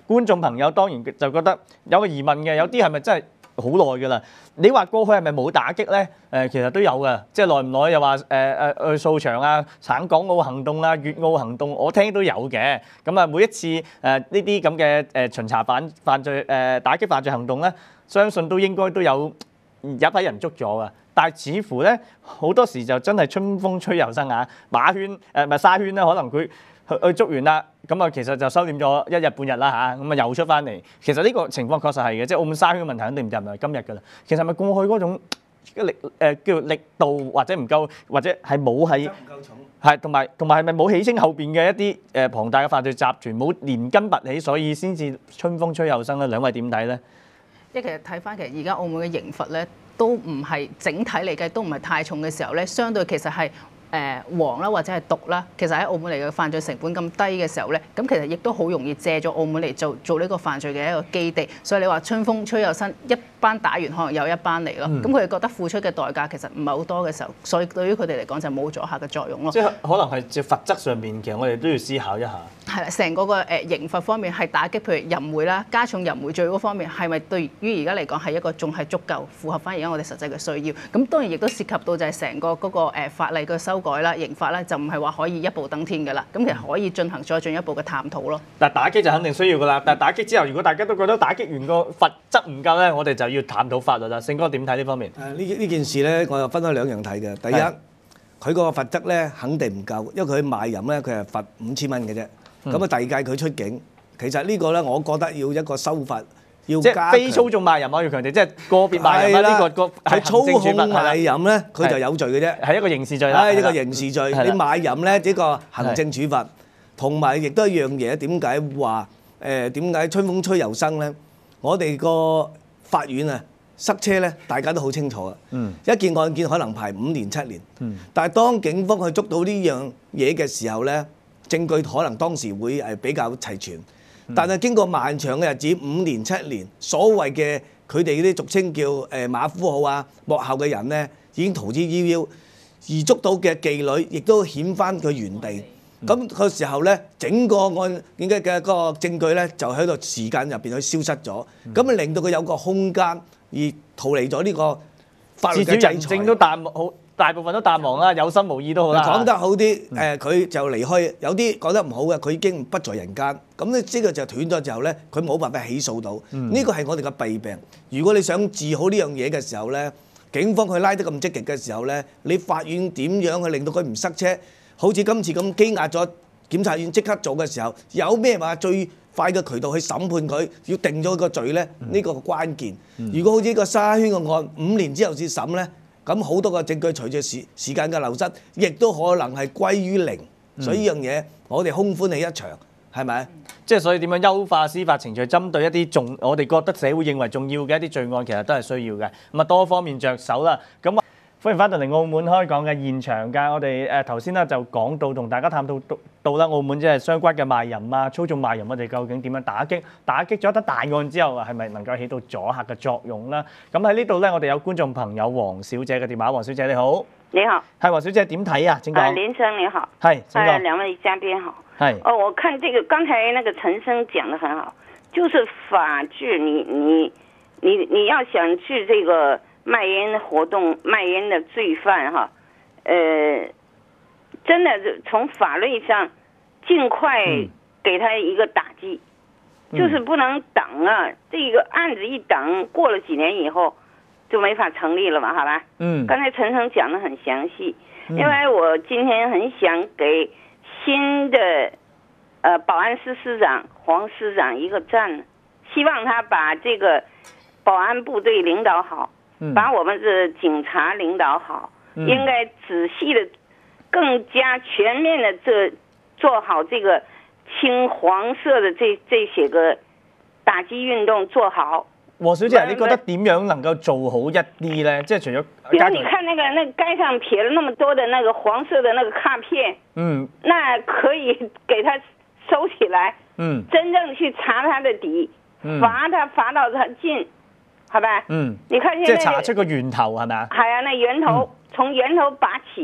觀眾朋友當然就覺得有個疑問嘅，有啲係咪真係好耐㗎啦？你話過去係咪冇打擊咧？誒、呃，其實都有嘅，即係耐唔耐又話誒誒去掃場啊、省港澳行動啊、粵澳行動，我聽都有嘅。咁啊，每一次誒呢啲咁嘅誒巡查犯犯罪誒、呃、打擊犯罪行動咧，相信都應該都有有一批人捉咗㗎。但係似乎咧好多時就真係春風吹又生啊，馬圈誒咪沙圈咧，可能佢去去捉完啦。咁啊，其實就收斂咗一日半日啦嚇，咁啊又出翻嚟。其實呢個情況確實係嘅，即係澳門沙圈嘅問題肯定唔就唔係今日㗎啦。其實係咪過去嗰種力誒、呃、叫做力度或者唔夠，或者係冇係係同埋同埋係咪冇起稱後邊嘅一啲誒龐大嘅犯罪集團冇連根拔起，所以先至春風吹又生咧？兩位點睇咧？ 即係其實睇翻其實而家澳門嘅刑罰咧，都唔係整體嚟計都唔係太重嘅時候咧，相對其實係。誒黃啦或者係毒啦，其實喺澳門嚟嘅犯罪成本咁低嘅時候咧，咁其實亦都好容易借咗澳門嚟做做呢個犯罪嘅一個基地，所以你話春風吹又生，一班打完可能有一班嚟咯，咁佢哋覺得付出嘅代價其實唔係好多嘅時候，所以對於佢哋嚟講就冇阻嚇嘅作用咯。 即係可能係即係罰則上面，其實我哋都要思考一下。 係啦，成個個誒刑罰方面係打擊，譬如淫賄啦、加重淫賄罪嗰方面，係咪對於而家嚟講係一個仲係足夠符合翻而家我哋實際嘅需要？咁當然亦都涉及到就係成個嗰個誒法例嘅修改啦、刑法咧，就唔係話可以一步登天㗎啦。咁其實可以進行再進一步嘅探討咯。 但係打擊就肯定需要㗎啦。但係打擊之後，如果大家都覺得打擊完個罰則唔夠咧，我哋就要探討法律啦。勝哥點睇呢方面？ 誒呢呢件事咧，我又分開兩樣睇嘅。第一，佢個罰則咧肯定唔夠，因為佢賣淫咧，佢係罰五千蚊嘅啫。咁啊，第二屆佢出境，其實呢個咧，我覺得要一個修法，要加強。即係非操縱賣淫，我要強調，即係個別賣淫啦。呢個個係操控賣淫咧，佢就有罪嘅啫， 係一個刑事罪啦。 係一個刑事罪，你賣淫咧，呢個行政處罰，同埋亦都一樣嘢。點解話誒點解春風吹又生咧？我哋個法院啊塞車咧，大家都好清楚啊。嗯。一件案件可能排五年七年。嗯。但係當警方去捉到呢樣嘢嘅時候咧，證據可能當時會誒比較齊全，但係經過漫長嘅日子，五年七年，所謂嘅佢哋啲俗稱叫誒馬夫號啊幕後嘅人咧，已經逃之夭夭，而捉到嘅妓女亦都遣返佢原地。咁個時候咧，整個案件嘅嘅個證據咧，就喺度時間入邊去消失咗，咁啊令到佢有個空間而逃離咗呢個法律嘅制裁。 至少人證都淡好。大部分都淡忘啦，有心無意都好啦。 講得好啲，誒佢就離開；有啲講得唔好嘅，佢已經不在人間。咁咧，呢個就斷咗之後咧，佢冇辦法起訴到。呢個係我哋嘅弊病。如果你想治好呢樣嘢嘅時候咧，警方佢拉得咁積極嘅時候咧，你法院點樣去令到佢唔塞車？好似今次咁羈押咗，檢察院即刻做嘅時候，有咩話最快嘅渠道去審判佢，要定咗個罪咧？呢個關鍵。如果好似呢個沙圈嘅案，五年之後先審咧？咁好多個證據隨住時時間嘅流失，亦都可能係歸於零，所以呢樣嘢我哋空歡喜一場，係咪？ 即係所以點樣優化司法程序，針對一啲重我哋覺得社會認為重要嘅一啲罪案，其實都係需要嘅。咁啊多方面着手啦。咁歡迎翻到嚟澳門開講嘅現場㗎。我哋誒頭先咧就講到同大家探討到到啦，澳門即係相關嘅賣淫啊、操縱賣淫，我哋究竟點樣打擊？打擊咗一單大案之後啊，係咪能夠起到阻嚇嘅作用啦？咁喺呢度咧，我哋有觀眾朋友黃小姐嘅電話。黃小姐你好， 你好， 係黃小姐點睇啊？請講。 啊，林生你好， 係，請講。 啊，兩位嘉賓好。 係。 哦，我看這個剛才那個陳生講得很好，就是法治，你你你你要想治這個賣淫活動、賣淫的罪犯哈，呃，真的從法律上盡快給他一個打擊，嗯、就是不能等啊！這個案子一等，過了幾年以後就沒法成立了嘛，好吧？嗯。剛才陳生講得很詳細，因為我今天很想給新的呃保安司司長黃司長一個讚，希望他把這個保安部隊領導好。把我們的警察領導好，嗯、應該仔細的、更加全面的這做好這個清黃色的這這些個打擊運動做好。 黃小姐，你覺得點樣能夠做好一啲呢？即係除咗， 比如你看那個那個街上撇了那麼多的那個黃色的那個卡片，嗯，那可以給他收起來，嗯，真正去查他的底，嗯、罰他罰到他盡。係咪？嗯，你看現在即係查出個源頭係咪啊？ 係啊，那源頭、嗯、從源頭拔起，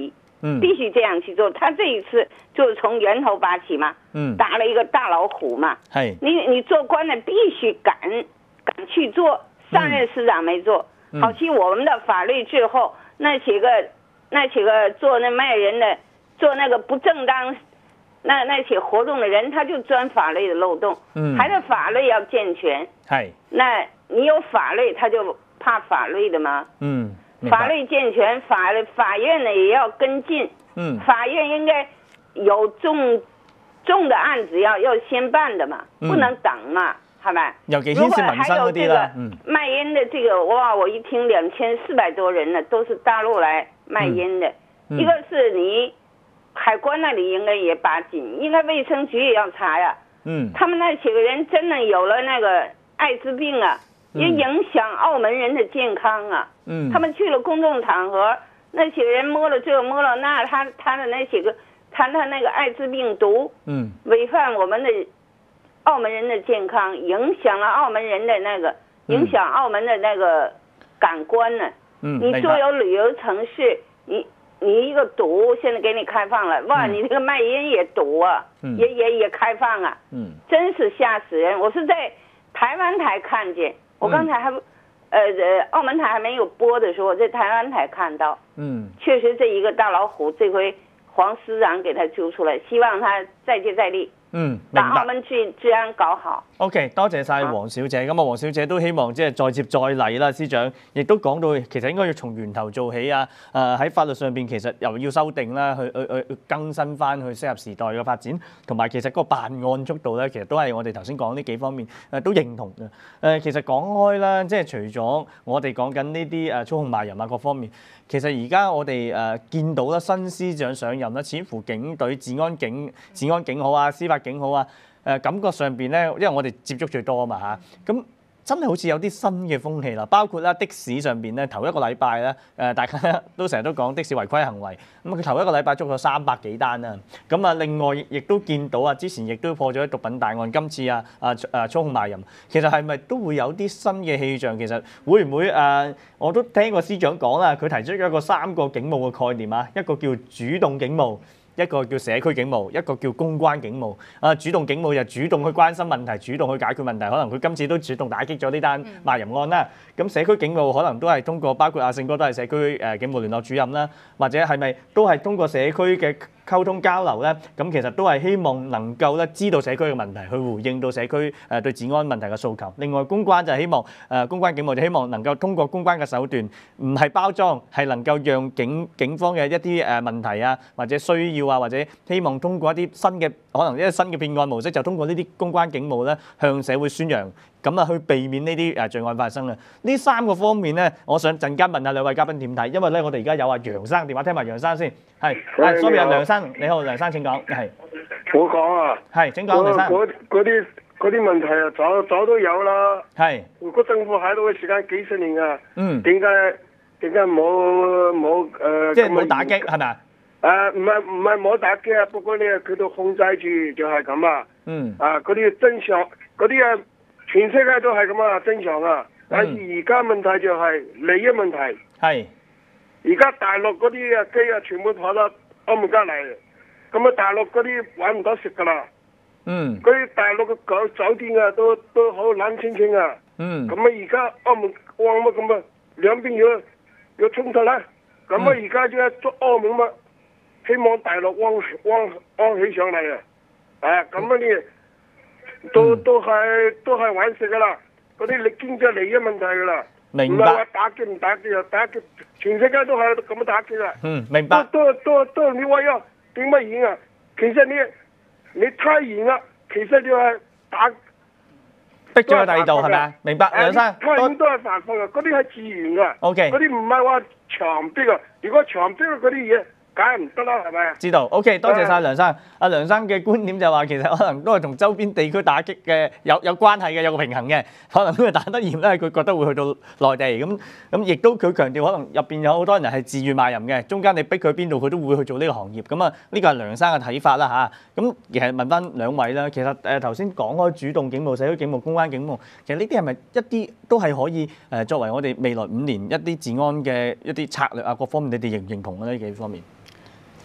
嗯，必須這樣去做。他這一次就是從源頭拔起嘛，嗯，打了一個大老虎嘛，係，你你做官的必須敢敢去做，上任司長沒做，嗯、好似我們的法律之後那幾個那幾個做那賣人的做那個不正當那那些活動的人，他就鑽法律的漏洞，嗯，還是法律要健全，係，那你有法律，他就怕法律的嘛，嗯。法律健全，法法院呢也要跟進。嗯，法院應該有重重的案子要要先辦的嘛，不能等嘛，係咪？尤其牽涉民生嗰啲啦。嗯。賣煙的這個，哇！我一聽兩千四百多人呢，都是大陸來賣煙的。嗯、一個是你海關那裡應該也把緊，應該衛生局也要查呀。嗯。他們那幾個人真的有了那個艾滋病啊！也影響澳門人的健康啊！嗯，他們去了公眾場合，那些人摸了這摸了那，他他的那些個，他他那個艾滋病毒，嗯，違反我們的澳門人的健康，影響了澳門人的那個，影響澳門的那個感官呢。嗯，你作為旅遊城市，你你一個毒，現在給你開放了，哇！你這個賣煙也毒啊，嗯、也也也開放啊，嗯，真是嚇死人！我是在台灣台看見。我剛才還，呃呃，澳門台還沒有播的時候，我在台灣台看到，嗯，確實這一個大老虎，這回黃司長給他揪出來，希望他再接再厲。嗯，把澳門治治安搞好。OK， 多謝晒黃小姐。咁啊，黃小姐都希望即係再接再厲啦。司長亦都講到，其實應該要從源頭做起啊。誒喺法律上邊，其實又要修訂啦，去去去更新翻，去適合時代嘅發展，同埋其實嗰個辦案速度咧，其實都係我哋頭先講呢幾方面誒都認同嘅。誒其實講開啦，即係除咗我哋講緊呢啲誒操控賣淫啊各方面，其實而家我哋誒見到啦，新司長上任啦，似乎警隊治安警治安警好啊，司法警好啊，誒感覺上邊咧，因為我哋接觸最多啊嘛嚇，咁真係好似有啲新嘅風氣啦，包括啦的士上邊咧，頭一個禮拜咧，誒大家都成日都講的士違規行為，咁佢頭一個禮拜捉咗三百幾單啦，咁啊另外亦都見到啊，之前亦都破咗毒品大案，今次啊啊啊操控賣淫，其實係咪都會有啲新嘅氣象？其實會唔會誒？我都聽過司長講啦，佢提出咗一個三個警務嘅概念啊，一個叫主動警務。一個叫社區警務，一個叫公關警務。啊，主動警務就主動去關心問題，主動去解決問題。可能佢今次都主動打擊咗呢單賣淫案啦。咁社區警務可能都係通過，包括阿勝哥都係社區誒警務聯絡主任啦，或者係咪都係通過社區嘅溝通交流咧？咁其實都係希望能夠咧知道社區嘅問題，去回應到社區誒對治安問題嘅訴求。另外公關就係希望誒公關警務就希望能夠通過公關嘅手段，唔係包裝，係能夠讓警警方嘅一啲誒問題啊，或者需要啊，或者希望通過一啲新嘅可能一啲新嘅騙案模式，就通過呢啲公關警務咧向社會宣揚，咁啊去避免呢啲誒罪案發生啊。呢三個方面咧，我想陣間問下兩位嘉賓點睇，因為咧我哋而家有阿楊生電話，聽埋楊生先。係，係 sorry 啊，梁生，你好，梁生請講。係， 我講啊， 係請講，梁生。 嗰嗰啲嗰啲問題啊，早早都有啦。係，如果政府喺度嘅時間幾十年啊，嗯，點解點解冇冇誒？ 即係冇打擊係咪啊？ 誒唔係唔係冇打擊啊，不過咧佢都控制住就係咁啊。嗯。啊，嗰啲正常嗰啲啊，全世界都係咁啊，正常啊。但係而家問題就係利益問題。係。而家大陸嗰啲啊機啊，全部跑到澳門街嚟，咁啊大陸嗰啲揾唔到食㗎啦。嗯。嗰啲大陸嘅酒酒店啊，都都好冷清清啊。嗯。咁啊而家澳門旺乜咁啊，兩邊要要衝突啦。咁啊而家就係捉澳門嘛。希望大陸旺旺旺起上嚟啊！啊咁啊啲都都係都係揾食噶啦，嗰啲利經濟利益問題噶啦，明白。唔係話打擊唔打擊啊，打擊全世界都係咁樣打擊啊！嗯，明白。都都都你話要點乜嚴啊？其實你你太嚴啦，其實就係打逼咗喺第二度係咪啊？明白，梁生。太嚴都係犯法噶，嗰啲係自願噶。O K。嗰啲唔係話強迫啊，如果強迫嗰啲嘢。梗係唔得啦，係咪啊？知道 ，OK， 多謝晒梁生。阿梁生嘅觀點就話，其實可能都係同周邊地區打擊嘅有有關係嘅，有個平衡嘅。可能佢打得嚴咧，佢覺得會去到內地咁咁，亦都佢強調，可能入邊有好多人係自願賣淫嘅，中間你逼佢邊度，佢都會去做呢個行業。咁啊，呢個係梁生嘅睇法啦吓，咁而係問翻兩位啦，其實誒頭先講開主動警務、社區警務、公關警務，其實呢啲係咪一啲都係可以誒作為我哋未來五年一啲治安嘅一啲策略啊各方面，你哋認唔認同呢幾方面？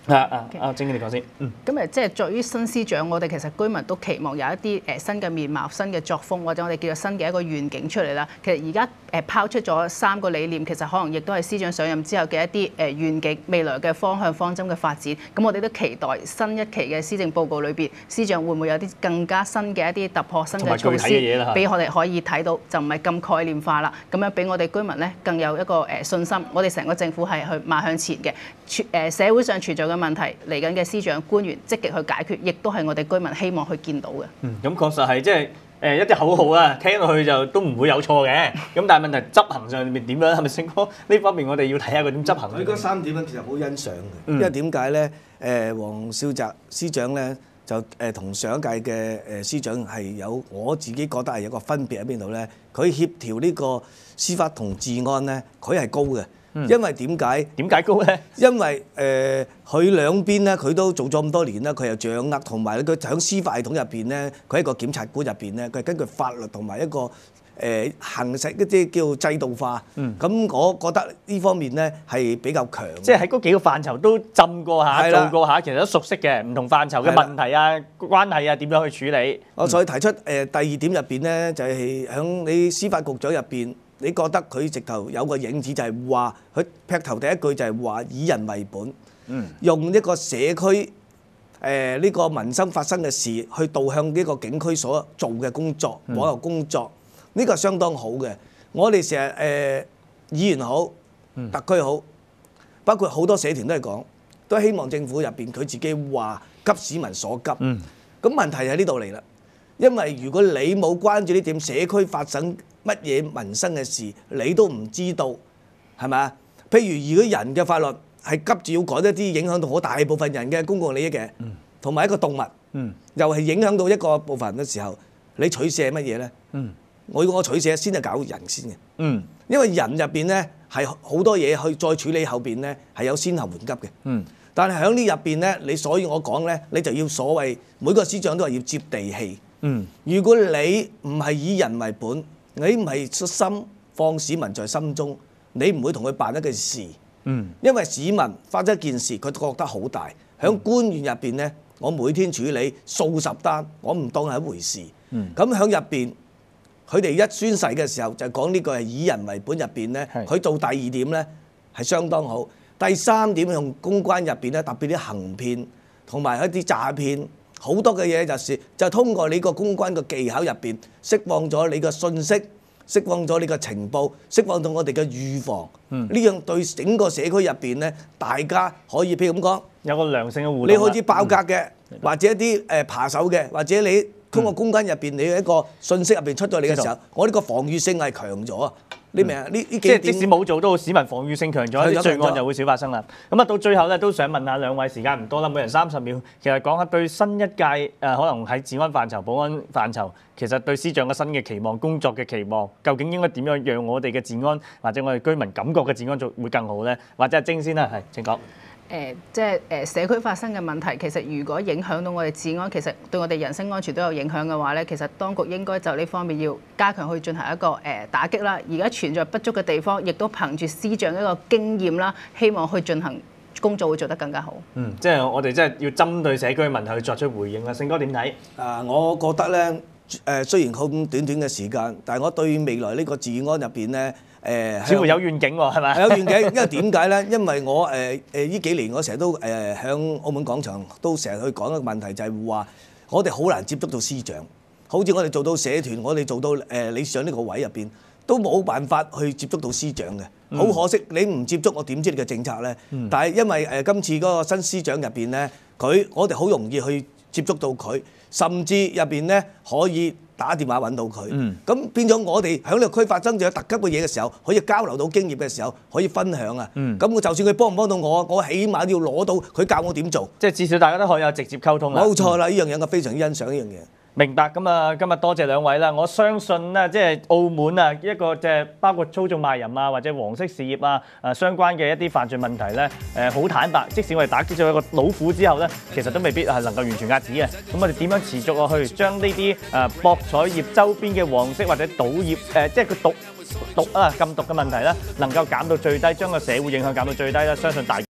啊啊啊！正你講先。嗯。 咁誒，即係作於新司長，我哋其實居民都期望有一啲誒新嘅面貌、新嘅作風，或者我哋叫做新嘅一個願景出嚟啦。其實而家誒拋出咗三個理念，其實可能亦都係司長上任之後嘅一啲誒願景、未來嘅方向、方針嘅發展。咁我哋都期待新一期嘅施政報告裏邊，司長會唔會有啲更加新嘅一啲突破、新嘅措施，俾我哋可以睇到，就唔係咁概念化啦。咁樣俾我哋居民咧更有一個誒信心，我哋成個政府係去邁向前嘅。誒社會上存在嘅問題，嚟緊嘅司長官員積極去解決，亦都係我哋居民希望去見到嘅。 嗯，咁確實係即係誒一啲口號啊，聽落去就都唔會有錯嘅。咁但係問題執行上面點樣？係咪勝哥呢方面我哋要睇下佢點執行？ 佢嗰三點咧其實好欣賞嘅，因為點解咧？誒黃少澤司長咧就誒同上一屆嘅誒司長係有我自己覺得係有個分別喺邊度咧？佢協調呢個司法同治安咧，佢係高嘅。因為點解點解高咧？ 因為誒佢兩邊咧，佢都做咗咁多年啦，佢又掌握同埋佢喺司法系統入邊咧，佢喺個檢察官入邊咧，佢係根據法律同埋一個誒行使一啲叫制度化。嗯。咁我覺得呢方面咧係比較強。 即係喺嗰幾個範疇都浸過下、做過下，其實都熟悉嘅唔同範疇嘅問題啊、關係啊，點樣去處理？ 我所以提出誒第二點入邊咧，就係響你司法局長入邊。你覺得佢直頭有個影子就係話，佢劈頭第一句就係話以人為本，嗯、用一個社區誒呢、呃這個民生發生嘅事去導向呢個警區所做嘅工作，往後、嗯、工作，呢、這個相當好嘅。我哋成日誒議員好，特區好，包括好多社團都係講，都希望政府入邊佢自己話急市民所急。咁、嗯、問題喺呢度嚟啦，因為如果你冇關注呢點社區發生乜嘢民生嘅事，你都唔知道，係咪啊？譬如如果人嘅法律係急住要改一啲影響到好大部分人嘅公共利益嘅，同埋、嗯、一個動物，嗯、又係影響到一個部分人嘅時候，你取捨係乜嘢咧？嗯、我要我取捨先係搞人先嘅，嗯、因為人入邊咧係好多嘢去再處理後邊咧係有先後緩急嘅。嗯、但係喺呢入邊咧，你所以我講咧，你就要所謂每個司長都係要接地氣。嗯、如果你唔係以人為本，你唔係出心放市民在心中，你唔會同佢辦一件事，嗯、因為市民發咗一件事，佢覺得好大。喺官員入邊呢，我每天處理數十單，我唔當係一回事。咁喺入邊，佢哋一宣誓嘅時候就講呢個係以人為本入邊呢，佢是做第二點呢係相當好。第三點用公關入邊呢，特別啲行騙同埋一啲詐騙。好多嘅嘢就是就通過你個公關嘅技巧入邊釋放咗你嘅信息，釋放咗你嘅情報，釋放到我哋嘅預防。呢、嗯、樣對整個社區入邊咧，大家可以譬如咁講， 有個良性嘅互動。 你好似爆格嘅，嗯、或者一啲誒扒手嘅，或者你通過公關入邊你嘅一個信息入邊出咗嚟嘅時候，道我呢個防禦性係強咗啊！你明啊？呢呢幾點即係即使冇做到，市民防禦性強咗，啲罪案就會少發生啦。咁啊，到最後咧，都想問下兩位，時間唔多啦，每人三十秒。其實講下對新一屆誒、呃，可能喺治安範疇、保安範疇，其實對司長嘅新嘅期望、工作嘅期望，究竟應該點樣讓我哋嘅治安或者我哋居民感覺嘅治安做會更好咧？或者阿晶先啦，係請講。 誒、呃，即係誒、呃、社區發生嘅問題，其實如果影響到我哋治安，其實對我哋人身安全都有影響嘅話咧，其實當局應該就呢方面要加強去進行一個誒、呃、打擊啦。而家存在不足嘅地方，亦都憑住司長一個經驗啦，希望去進行工作會做得更加好。 嗯，即係我哋即係要針對社區問題去作出回應啦。勝哥點睇？ 啊，我覺得咧，誒雖然咁短短嘅時間，但係我對未來呢個治安入邊咧。誒， 似乎有願景喎，係咪？ 有願景，因為點解咧？因為我誒誒呢幾年我成日都誒喺澳門廣場都成日去講一個問題，就係話我哋好難接觸到司長，好似我哋做到社團，我哋做到誒理事長呢個位入邊，都冇辦法去接觸到司長嘅。好、嗯、可惜，你唔接觸我點知你嘅政策咧？嗯、但係因為誒今次嗰個新司長入邊咧，佢我哋好容易去接觸到佢，甚至入邊咧可以打電話揾到佢，咁、嗯、變咗我哋喺呢個區發生咗特級嘅嘢嘅時候，可以交流到經驗嘅時候，可以分享啊。咁我、嗯、就算佢幫唔幫到我，我起碼要攞到佢教我點做， 即係至少大家都可以有直接溝通啦。 冇錯啦，呢、嗯、樣嘢我非常欣賞呢樣嘢。 明白，咁啊，今日多謝兩位啦。我相信咧，即係澳門啊，一個即係包括操縱賣淫啊，或者黃色事業啊，誒相關嘅一啲犯罪問題咧，誒好坦白。即使我哋打擊咗一個老虎之後咧，其實都未必係能夠完全遏止嘅。咁我哋點樣持續落去，將呢啲誒博彩業周邊嘅黃色或者賭業誒，即係個毒毒啊禁毒嘅問題咧，能夠減到最低，將個社會影響減到最低咧，相信大